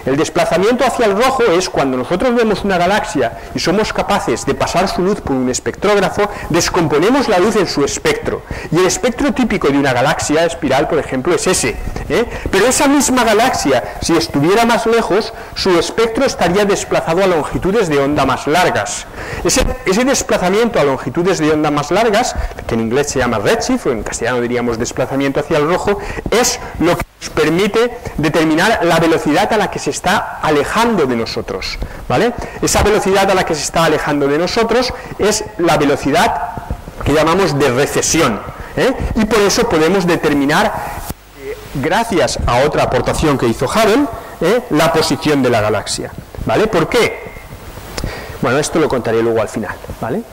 El desplazamiento hacia el rojo es cuando nosotros vemos una galaxia y somos capaces de pasar su luz por un espectrógrafo, descomponemos la luz en su espectro. Y el espectro típico de una galaxia espiral, por ejemplo, es ese. ¿eh? Pero esa misma galaxia, si estuviera más lejos, su espectro estaría desplazado a longitudes de onda más largas. Ese, ese desplazamiento a longitudes de onda más largas, que en inglés se llama redshift, o en castellano diríamos desplazamiento hacia el rojo, es lo que nos permite determinar la velocidad a la que se está alejando de nosotros, ¿vale? Esa velocidad a la que se está alejando de nosotros es la velocidad que llamamos de recesión, ¿eh? Y por eso podemos determinar, eh, gracias a otra aportación que hizo Hubble, ¿eh? la posición de la galaxia, ¿vale? ¿Por qué? Bueno, esto lo contaré luego al final, ¿vale?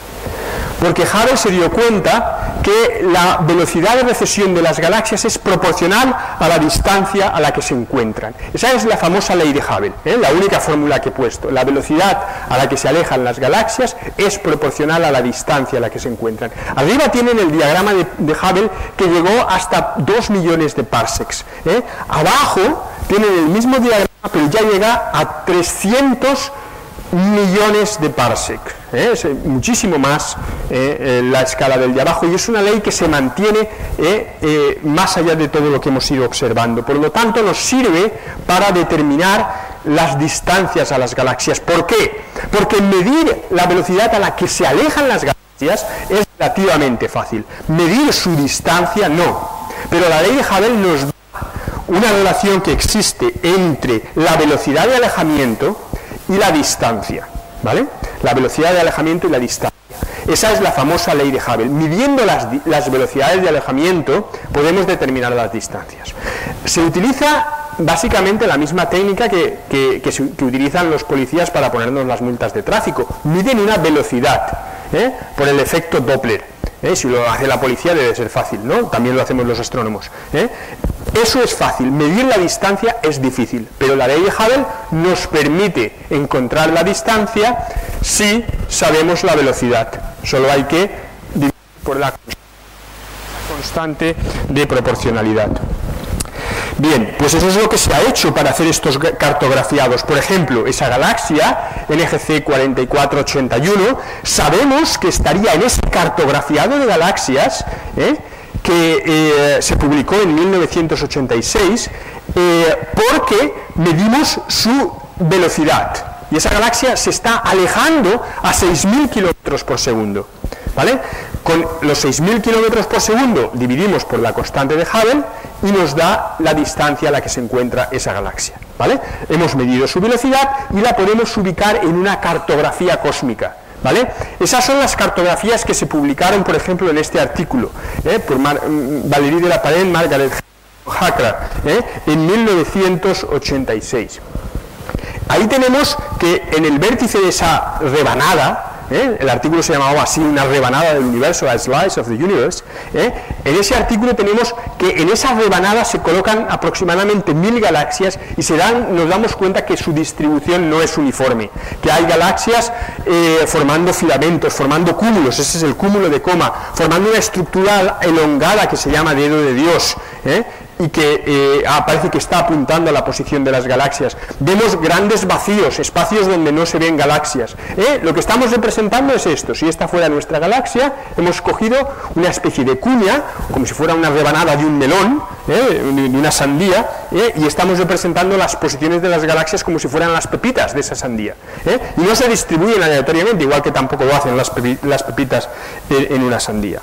Porque Hubble se dio cuenta que la velocidad de recesión de las galaxias es proporcional a la distancia a la que se encuentran. Esa es la famosa ley de Hubble, ¿eh? la única fórmula que he puesto. La velocidad a la que se alejan las galaxias es proporcional a la distancia a la que se encuentran. Arriba tienen el diagrama de, de Hubble que llegó hasta dos millones de parsecs. ¿eh? Abajo tienen el mismo diagrama, pero ya llega a trescientos millones de parsec, ¿eh? es muchísimo más eh, eh, la escala del de abajo, y es una ley que se mantiene eh, eh, más allá de todo lo que hemos ido observando. Por lo tanto, nos sirve para determinar las distancias a las galaxias. ¿Por qué? Porque medir la velocidad a la que se alejan las galaxias es relativamente fácil. Medir su distancia no. Pero la ley de Hubble nos da una relación que existe entre la velocidad de alejamiento y la distancia, ¿vale? La velocidad de alejamiento y la distancia. Esa es la famosa ley de Hubble. Midiendo las, las velocidades de alejamiento podemos determinar las distancias. Se utiliza básicamente la misma técnica que, que, que, se, que utilizan los policías para ponernos las multas de tráfico. Miden una velocidad, ¿eh? por el efecto Doppler. ¿eh? Si lo hace la policía debe ser fácil, ¿no? También lo hacemos los astrónomos. ¿eh? Eso es fácil, medir la distancia es difícil, pero la ley de Hubble nos permite encontrar la distancia si sabemos la velocidad. Solo hay que dividir por la constante de proporcionalidad. Bien, pues eso es lo que se ha hecho para hacer estos cartografiados. Por ejemplo, esa galaxia, N G C cuatro cuatro ocho uno, sabemos que estaría en ese cartografiado de galaxias, ¿eh? que eh, se publicó en mil novecientos ochenta y seis, eh, porque medimos su velocidad. Y esa galaxia se está alejando a seis mil kilómetros por segundo. ¿Vale? Con los seis mil kilómetros por segundo dividimos por la constante de Hubble y nos da la distancia a la que se encuentra esa galaxia. ¿Vale? Hemos medido su velocidad y la podemos ubicar en una cartografía cósmica. ¿Vale? Esas son las cartografías que se publicaron, por ejemplo, en este artículo, ¿eh? por Mar Valérie Delaparent, Margaret Hackra, ¿eh? en mil novecientos ochenta y seis. Ahí tenemos que en el vértice de esa rebanada, ¿eh? el artículo se llamaba así, una rebanada del universo, a slice of the universe, ¿eh? en ese artículo tenemos que en esa rebanada se colocan aproximadamente mil galaxias y se dan, nos damos cuenta que su distribución no es uniforme, que hay galaxias eh, formando filamentos, formando cúmulos, ese es el cúmulo de Coma, formando una estructura elongada que se llama dedo de Dios, ¿eh? y que eh, ah, parece que está apuntando a la posición de las galaxias. Vemos grandes vacíos, espacios donde no se ven galaxias. ¿eh? Lo que estamos representando es esto. Si esta fuera nuestra galaxia, hemos cogido una especie de cuña, como si fuera una rebanada de un melón, ¿eh? de una sandía, ¿eh? y estamos representando las posiciones de las galaxias como si fueran las pepitas de esa sandía. ¿eh? Y no se distribuyen aleatoriamente, igual que tampoco lo hacen las, pepi las pepitas en, en una sandía.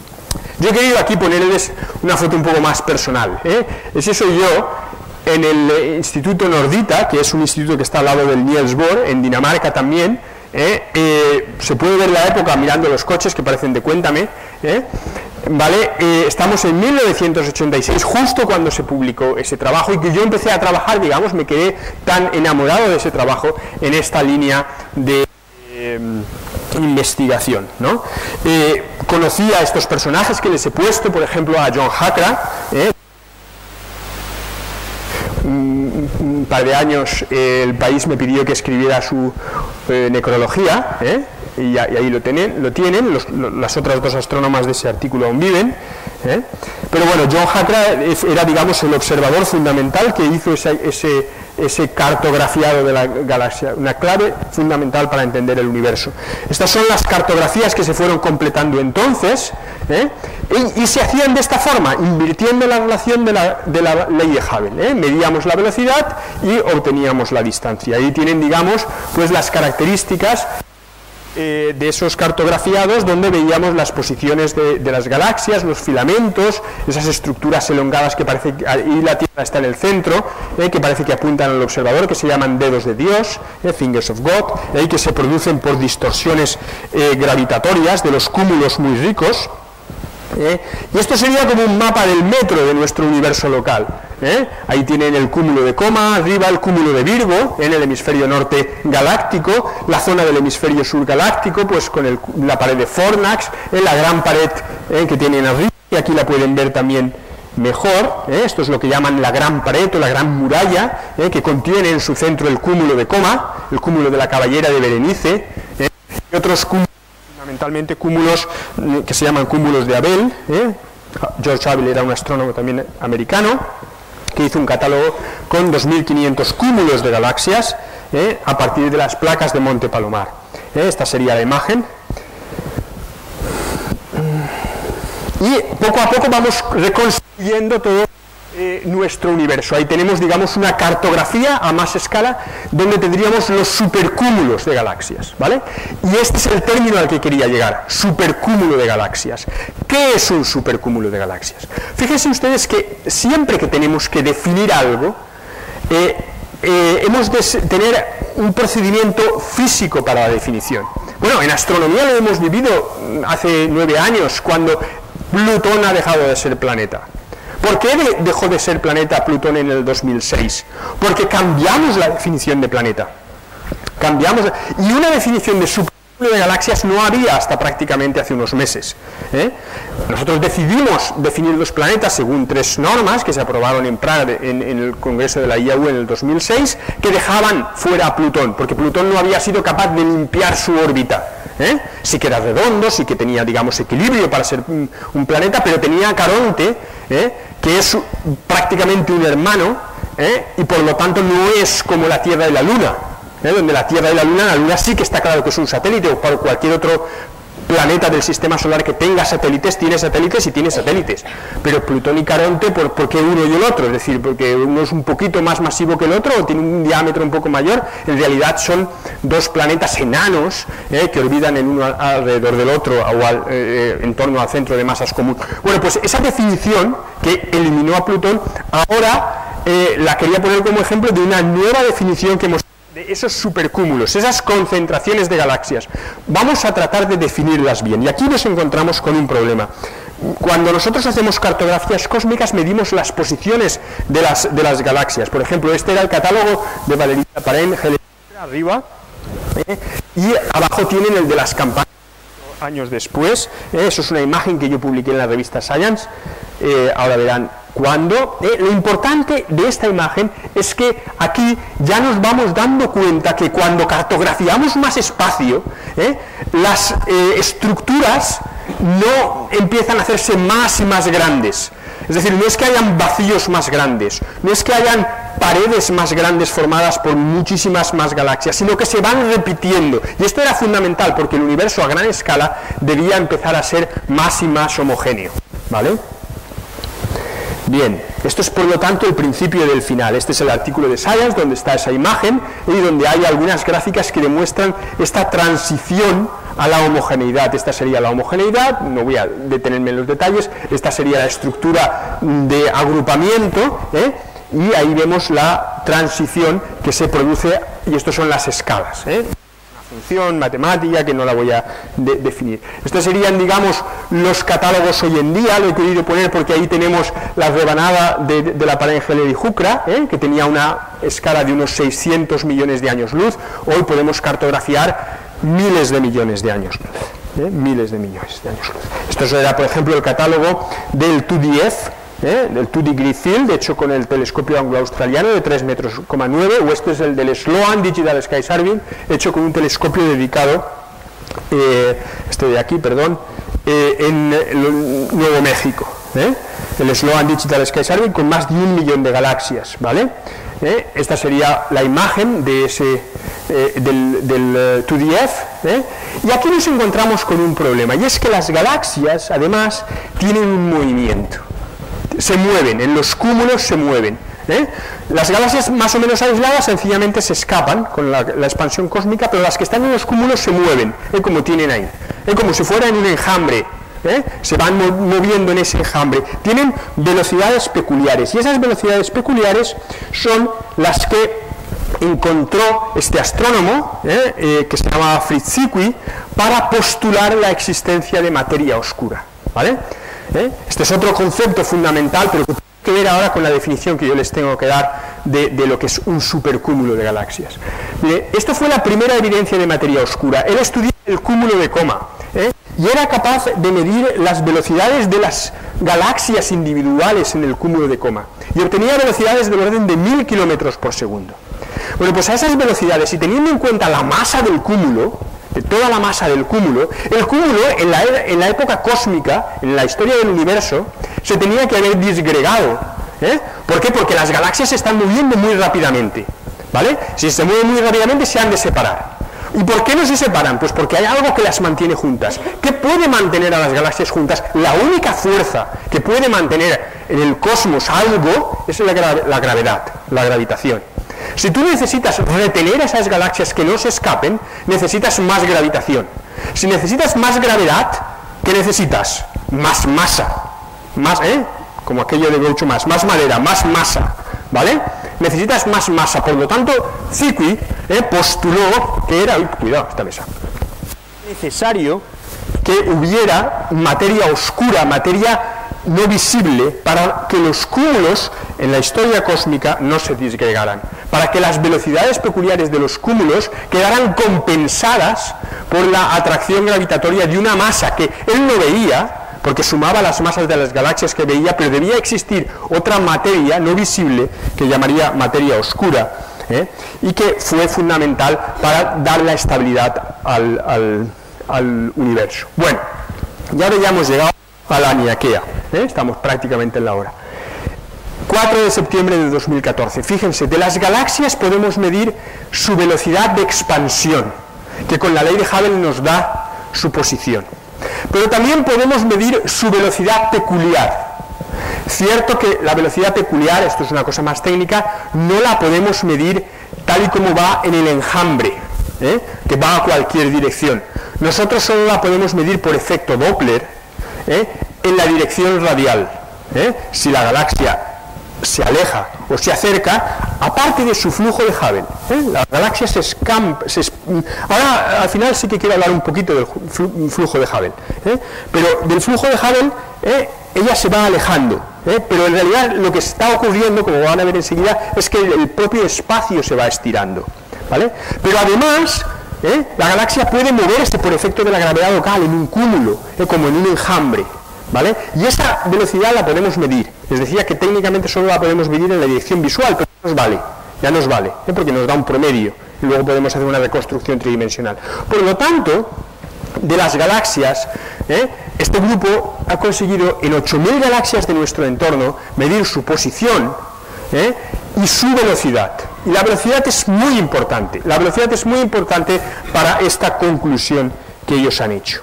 Yo he querido aquí ponerles una foto un poco más personal. ¿eh? Ese soy yo en el Instituto Nordita, que es un instituto que está al lado del Niels Bohr, en Dinamarca también. ¿eh? Eh, se puede ver la época mirando los coches que parecen de Cuéntame. ¿eh? Vale, eh, estamos en mil novecientos ochenta y seis, justo cuando se publicó ese trabajo, y que yo empecé a trabajar, digamos, me quedé tan enamorado de ese trabajo en esta línea de eh, investigación, ¿no? Eh, conocí a estos personajes que les he puesto, por ejemplo a John Hackra, ¿eh? un, un par de años eh, el país me pidió que escribiera su eh, necrología, ¿eh? y, y ahí lo tienen, lo tienen los, lo, las otras dos astrónomas de ese artículo aún viven, ¿eh? Pero bueno, John Huckrah era, digamos, el observador fundamental que hizo ese, ese, ese cartografiado de la galaxia, una clave fundamental para entender el universo. Estas son las cartografías que se fueron completando entonces, ¿eh? y, y se hacían de esta forma, invirtiendo la relación de la, de la ley de Hubble, ¿eh? Medíamos la velocidad y obteníamos la distancia. Ahí tienen, digamos, pues las características Eh, de esos cartografiados, donde veíamos las posiciones de, de las galaxias, los filamentos, esas estructuras elongadas que parece que, y la Tierra está en el centro, eh, que parece que apuntan al observador, que se llaman dedos de Dios, eh, fingers of God, eh, que se producen por distorsiones eh, gravitatorias de los cúmulos muy ricos. ¿Eh? Y esto sería como un mapa del metro de nuestro universo local, ¿eh? Ahí tienen el cúmulo de Coma, arriba el cúmulo de Virgo, en el hemisferio norte galáctico, la zona del hemisferio sur galáctico, pues con el, la pared de Fornax, ¿eh? La gran pared, ¿eh? que tienen arriba, y aquí la pueden ver también mejor, ¿eh? Esto es lo que llaman la gran pared o la gran muralla, ¿eh? que contiene en su centro el cúmulo de Coma, el cúmulo de la caballera de Berenice, ¿eh? y otros cúmulos, fundamentalmente cúmulos que se llaman cúmulos de Abel, ¿eh? George Abel era un astrónomo también americano, que hizo un catálogo con dos mil quinientos cúmulos de galaxias, ¿eh? a partir de las placas de Monte Palomar. ¿eh? Esta sería la imagen. Y poco a poco vamos reconstruyendo todo eh, nuestro universo. Ahí tenemos, digamos, una cartografía a más escala donde tendríamos los supercúmulos de galaxias, ¿vale? Y este es el término al que quería llegar, supercúmulo de galaxias. ¿Qué es un supercúmulo de galaxias? Fíjense ustedes que siempre que tenemos que definir algo, eh, eh, hemos de tener un procedimiento físico para la definición. Bueno, en astronomía lo hemos vivido hace nueve años, cuando Plutón ha dejado de ser planeta. ¿Por qué dejó de ser planeta Plutón en el dos mil seis? Porque cambiamos la definición de planeta. Cambiamos, y una definición de supercúmulo de galaxias no había hasta prácticamente hace unos meses. ¿eh? Nosotros decidimos definir los planetas según tres normas que se aprobaron en Praga en, en el Congreso de la I A U en el dos mil seis, que dejaban fuera a Plutón, porque Plutón no había sido capaz de limpiar su órbita. ¿Eh? Sí que era redondo, sí que tenía, digamos, equilibrio para ser un, un planeta, pero tenía Caronte, ¿eh? que es prácticamente un hermano, ¿eh? y por lo tanto no es como la Tierra y la Luna, ¿eh? donde la Tierra y la Luna, la Luna sí que está claro que es un satélite, o para cualquier otro planeta del sistema solar que tenga satélites, tiene satélites y tiene satélites, pero Plutón y Caronte, ¿por, ¿por qué uno y el otro? Es decir, porque uno es un poquito más masivo que el otro, o tiene un diámetro un poco mayor. En realidad son dos planetas enanos, eh, que orbitan en uno alrededor del otro, o al, eh, en torno al centro de masas común. Bueno, pues esa definición que eliminó a Plutón, ahora eh, la quería poner como ejemplo de una nueva definición que hemos de esos supercúmulos, esas concentraciones de galaxias. Vamos a tratar de definirlas bien, y aquí nos encontramos con un problema. Cuando nosotros hacemos cartografías cósmicas, medimos las posiciones de las, de las galaxias. Por ejemplo, este era el catálogo de Valéry Lapparent, arriba, ¿eh? y abajo tienen el de las campanas años después. ¿eh? Eso es una imagen que yo publiqué en la revista Science. Eh, ahora verán cuando. Eh, lo importante de esta imagen es que aquí ya nos vamos dando cuenta que cuando cartografiamos más espacio, eh, las eh, estructuras no empiezan a hacerse más y más grandes. Es decir, no es que hayan vacíos más grandes, no es que hayan paredes más grandes formadas por muchísimas más galaxias, sino que se van repitiendo. Y esto era fundamental porque el universo a gran escala debía empezar a ser más y más homogéneo, ¿vale? Bien, esto es por lo tanto el principio del final. Este es el artículo de Science donde está esa imagen y donde hay algunas gráficas que demuestran esta transición a la homogeneidad. Esta sería la homogeneidad, no voy a detenerme en los detalles, esta sería la estructura de agrupamiento, ¿eh? y ahí vemos la transición que se produce, y estas son las escalas, ¿eh? función matemática que no la voy a de definir. Estos serían, digamos, los catálogos hoy en día. Lo he querido poner porque ahí tenemos la rebanada de, de, de Lapparent, Heller y Huckrah, ¿eh? que tenía una escala de unos seiscientos millones de años luz. Hoy podemos cartografiar miles de millones de años luz, ¿eh? miles de millones de años luz. Esto era, por ejemplo, el catálogo del dos D F, ¿Eh? del dos D Grid Field, hecho con el telescopio anglo-australiano de tres metros coma nueve, o este es el del Sloan Digital Sky Survey, hecho con un telescopio dedicado eh, este de aquí, perdón, eh, en eh, Nuevo México, ¿eh? el Sloan Digital Sky Survey con más de un millón de galaxias, ¿vale? ¿Eh? Esta sería la imagen de ese, eh, del, del uh, dos D F, ¿eh? Y aquí nos encontramos con un problema, y es que las galaxias, además, tienen un movimiento, se mueven, en los cúmulos se mueven, ¿eh? Las galaxias más o menos aisladas sencillamente se escapan con la, la expansión cósmica, pero las que están en los cúmulos se mueven, ¿eh? Como tienen ahí, ¿eh? Como si fuera en un enjambre, ¿eh? Se van moviendo en ese enjambre, tienen velocidades peculiares, y esas velocidades peculiares son las que encontró este astrónomo, ¿eh? Eh, que se llama Fritz Zwicky, para postular la existencia de materia oscura, ¿vale? ¿Eh? Este es otro concepto fundamental, pero que tiene que ver ahora con la definición que yo les tengo que dar de, de lo que es un supercúmulo de galaxias. Mire, esto fue la primera evidencia de materia oscura. Él estudió el cúmulo de Coma, ¿eh? y era capaz de medir las velocidades de las galaxias individuales en el cúmulo de Coma, y obtenía velocidades del orden de mil kilómetros por segundo. Bueno, pues a esas velocidades, y teniendo en cuenta la masa del cúmulo, de toda la masa del cúmulo, el cúmulo en la, en la época cósmica, en la historia del universo, se tenía que haber disgregado, ¿eh? ¿Por qué? Porque las galaxias se están moviendo muy rápidamente, ¿vale? Si se mueven muy rápidamente se han de separar. ¿Y por qué no se separan? Pues porque hay algo que las mantiene juntas. ¿Qué puede mantener a las galaxias juntas? La única fuerza que puede mantener en el cosmos algo es la, gra la gravedad, la gravitación. Si tú necesitas retener a esas galaxias que no se escapen, necesitas más gravitación. Si necesitas más gravedad, ¿qué necesitas? Más masa. Más, ¿eh? Como aquello de Groucho Marx, más madera, más masa, ¿vale? Necesitas más masa. Por lo tanto, Zwicky eh, postuló que era, uy, cuidado, esta mesa, necesario que hubiera materia oscura, materia no visible, para que los cúmulos en la historia cósmica no se disgregaran, para que las velocidades peculiares de los cúmulos quedaran compensadas por la atracción gravitatoria de una masa que él no veía, porque sumaba las masas de las galaxias que veía, pero debía existir otra materia no visible que llamaría materia oscura, ¿eh? y que fue fundamental para dar la estabilidad al, al, al universo. Bueno, ya ahora ya hemos llegado a la Niaquea, ¿eh? Estamos prácticamente en la hora. cuatro de septiembre de dos mil catorce. Fíjense, de las galaxias podemos medir su velocidad de expansión, que con la ley de Hubble nos da su posición. Pero también podemos medir su velocidad peculiar. Cierto que la velocidad peculiar, esto es una cosa más técnica, no la podemos medir tal y como va en el enjambre, ¿eh? que va a cualquier dirección. Nosotros solo la podemos medir por efecto Doppler, ¿eh? en la dirección radial. ¿eh? Si la galaxia se aleja o se acerca, aparte de su flujo de Hubble, ¿eh? la galaxia se escampa, se es... ahora al final sí que quiero hablar un poquito del flujo de Hubble, ¿eh? pero del flujo de Hubble ¿eh? ella se va alejando, ¿eh? pero en realidad lo que está ocurriendo, como van a ver enseguida, es que el propio espacio se va estirando, ¿vale? Pero además ¿eh? la galaxia puede moverse por efecto de la gravedad local en un cúmulo, ¿eh? como en un enjambre, ¿vale? Y esa velocidad la podemos medir. Les decía que técnicamente solo la podemos medir en la dirección visual, pero ya nos vale, ya nos vale, ¿eh? porque nos da un promedio y luego podemos hacer una reconstrucción tridimensional. Por lo tanto, de las galaxias, ¿eh? este grupo ha conseguido en ocho mil galaxias de nuestro entorno medir su posición ¿eh? y su velocidad. Y la velocidad es muy importante, la velocidad es muy importante para esta conclusión que ellos han hecho.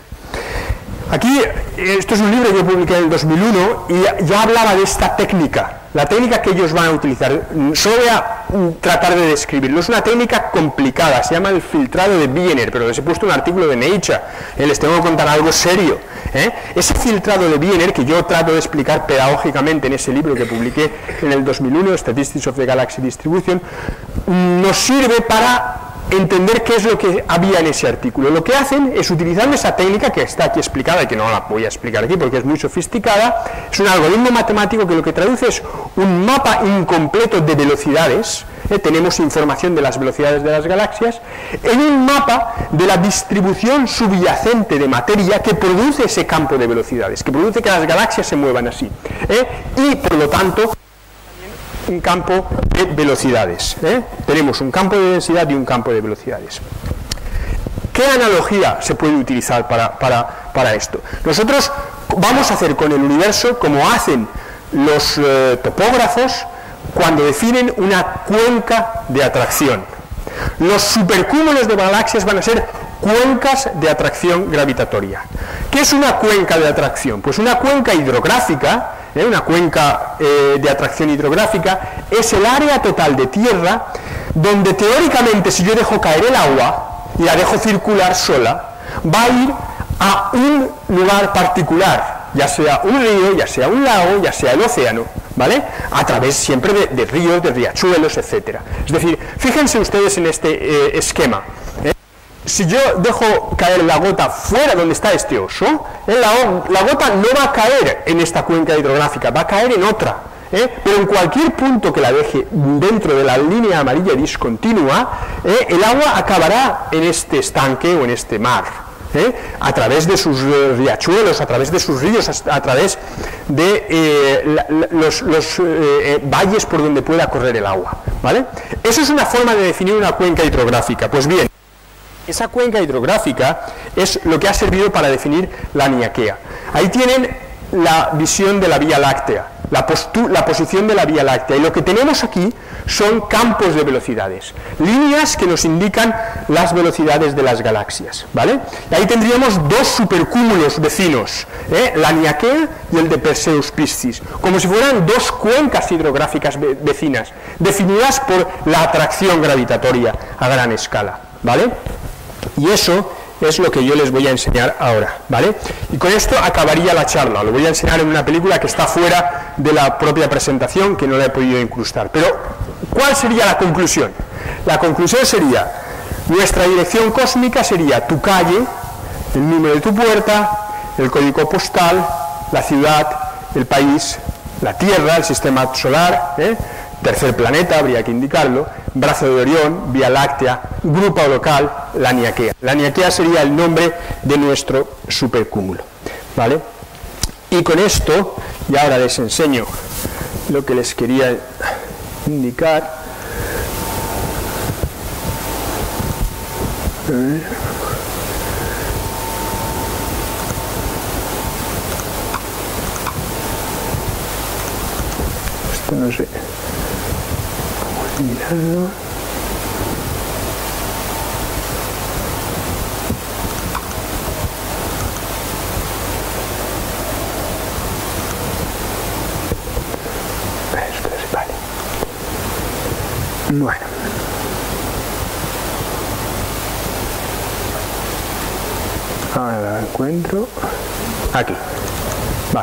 Aquí, esto es un libro que yo publiqué en el dos mil uno y ya hablaba de esta técnica, la técnica que ellos van a utilizar. Solo voy a tratar de describirlo. Es una técnica complicada, se llama el filtrado de Wiener, pero les he puesto un artículo de Nature, eh, les tengo que contar algo serio. ¿eh? Ese filtrado de Wiener, que yo trato de explicar pedagógicamente en ese libro que publiqué en el dos mil uno, Statistics of the Galaxy Distribution, nos sirve para entender qué es lo que había en ese artículo. Lo que hacen es, utilizando esa técnica que está aquí explicada y que no la voy a explicar aquí porque es muy sofisticada, es un algoritmo matemático que lo que traduce es un mapa incompleto de velocidades, ¿eh? tenemos información de las velocidades de las galaxias, en un mapa de la distribución subyacente de materia que produce ese campo de velocidades, que produce que las galaxias se muevan así, ¿eh? y por lo tanto un campo de velocidades. ¿eh? Tenemos un campo de densidad y un campo de velocidades. ¿Qué analogía se puede utilizar para, para, para esto? Nosotros vamos a hacer con el universo como hacen los eh, topógrafos cuando definen una cuenca de atracción. Los supercúmulos de galaxias van a ser cuencas de atracción gravitatoria. ¿Qué es una cuenca de atracción? Pues una cuenca hidrográfica, ¿eh? una cuenca eh, de atracción hidrográfica, es el área total de Tierra donde teóricamente, si yo dejo caer el agua y la dejo circular sola, va a ir a un lugar particular, ya sea un río, ya sea un lago, ya sea el océano, ¿vale? A través siempre de, de ríos, de riachuelos, etcétera. Es decir, fíjense ustedes en este eh, esquema. ¿eh? Si yo dejo caer la gota fuera donde está este oso, ¿eh? la, la gota no va a caer en esta cuenca hidrográfica, va a caer en otra. ¿eh? Pero en cualquier punto que la deje dentro de la línea amarilla discontinua, ¿eh? el agua acabará en este estanque o en este mar. ¿Eh? A través de sus eh, riachuelos, a través de sus ríos, a, a través de eh, la, la, los, los eh, eh, valles por donde pueda correr el agua, ¿vale? Eso es una forma de definir una cuenca hidrográfica. Pues bien, esa cuenca hidrográfica es lo que ha servido para definir la Niaquea. Ahí tienen la visión de la Vía Láctea, la, la posición de la Vía Láctea, y lo que tenemos aquí son campos de velocidades, líneas que nos indican las velocidades de las galaxias, ¿vale? Y ahí tendríamos dos supercúmulos vecinos, ¿eh? la Niaquea y el de Perseus Piscis, como si fueran dos cuencas hidrográficas ve vecinas, definidas por la atracción gravitatoria a gran escala, ¿vale? Y eso es lo que yo les voy a enseñar ahora, ¿vale? Y con esto acabaría la charla. Lo voy a enseñar en una película que está fuera de la propia presentación, que no la he podido incrustar. Pero, ¿cuál sería la conclusión? La conclusión sería, nuestra dirección cósmica sería tu calle, el número de tu puerta, el código postal, la ciudad, el país, la Tierra, el sistema solar, ¿eh? tercer planeta, habría que indicarlo, brazo de Orión, Vía Láctea, grupo local, la Niaquea. La Niaquea sería el nombre de nuestro supercúmulo, ¿vale? Y con esto, y ahora les enseño lo que les quería indicar. Esto no sé. Mirarlo. Esto es, vale. Bueno. Ahora la encuentro. Aquí. Vale.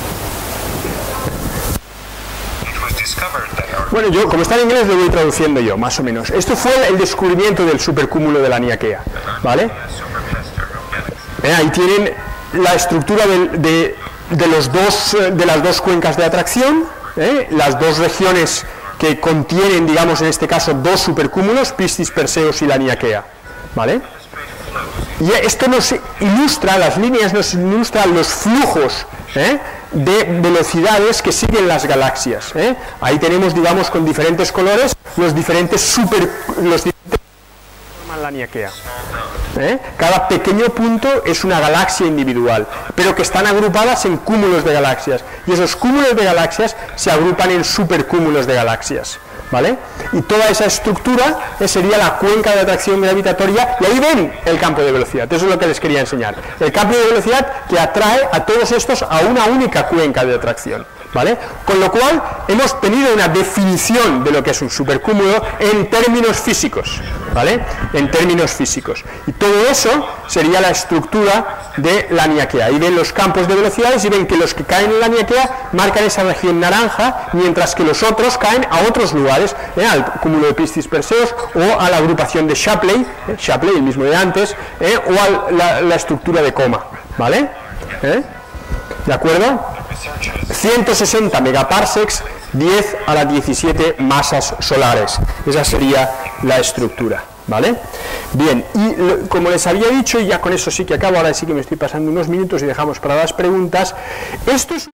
Bueno, yo, como está en inglés, lo voy traduciendo yo, más o menos. Esto fue el descubrimiento del supercúmulo de la Niaquea, ¿vale? Eh, ahí tienen la estructura de, de, de, los dos, de las dos cuencas de atracción, ¿eh? las dos regiones que contienen, digamos, en este caso, dos supercúmulos, Piscis, Perseus y la Niaquea, ¿vale? Y esto nos ilustra, las líneas nos ilustran los flujos, ¿eh? de velocidades que siguen las galaxias, ¿eh? Ahí tenemos, digamos, con diferentes colores los diferentes super los diferentes forman la Niaquea, ¿eh? Cada pequeño punto es una galaxia individual, pero que están agrupadas en cúmulos de galaxias, y esos cúmulos de galaxias se agrupan en supercúmulos de galaxias, ¿vale? Y toda esa estructura eh, sería la cuenca de atracción gravitatoria, y ahí ven el campo de velocidad. Eso es lo que les quería enseñar, el campo de velocidad que atrae a todos estos a una única cuenca de atracción, ¿vale? Con lo cual hemos tenido una definición de lo que es un supercúmulo en términos físicos, ¿vale? En términos físicos, y todo eso sería la estructura de la Niaquea. Ahí ven los campos de velocidades y ven que los que caen en la Niaquea marcan esa región naranja, mientras que los otros caen a otros lugares, ¿eh? al cúmulo de Piscis Perseus o a la agrupación de Shapley, ¿eh? Shapley, el mismo de antes, ¿eh? o a la, la estructura de Coma, ¿vale? ¿Eh? ¿De acuerdo? ciento sesenta megaparsecs, diez a la diecisiete masas solares. Esa sería la estructura, ¿vale? Bien, y lo, como les había dicho, y ya con eso sí que acabo, ahora sí que me estoy pasando unos minutos y dejamos para las preguntas, esto es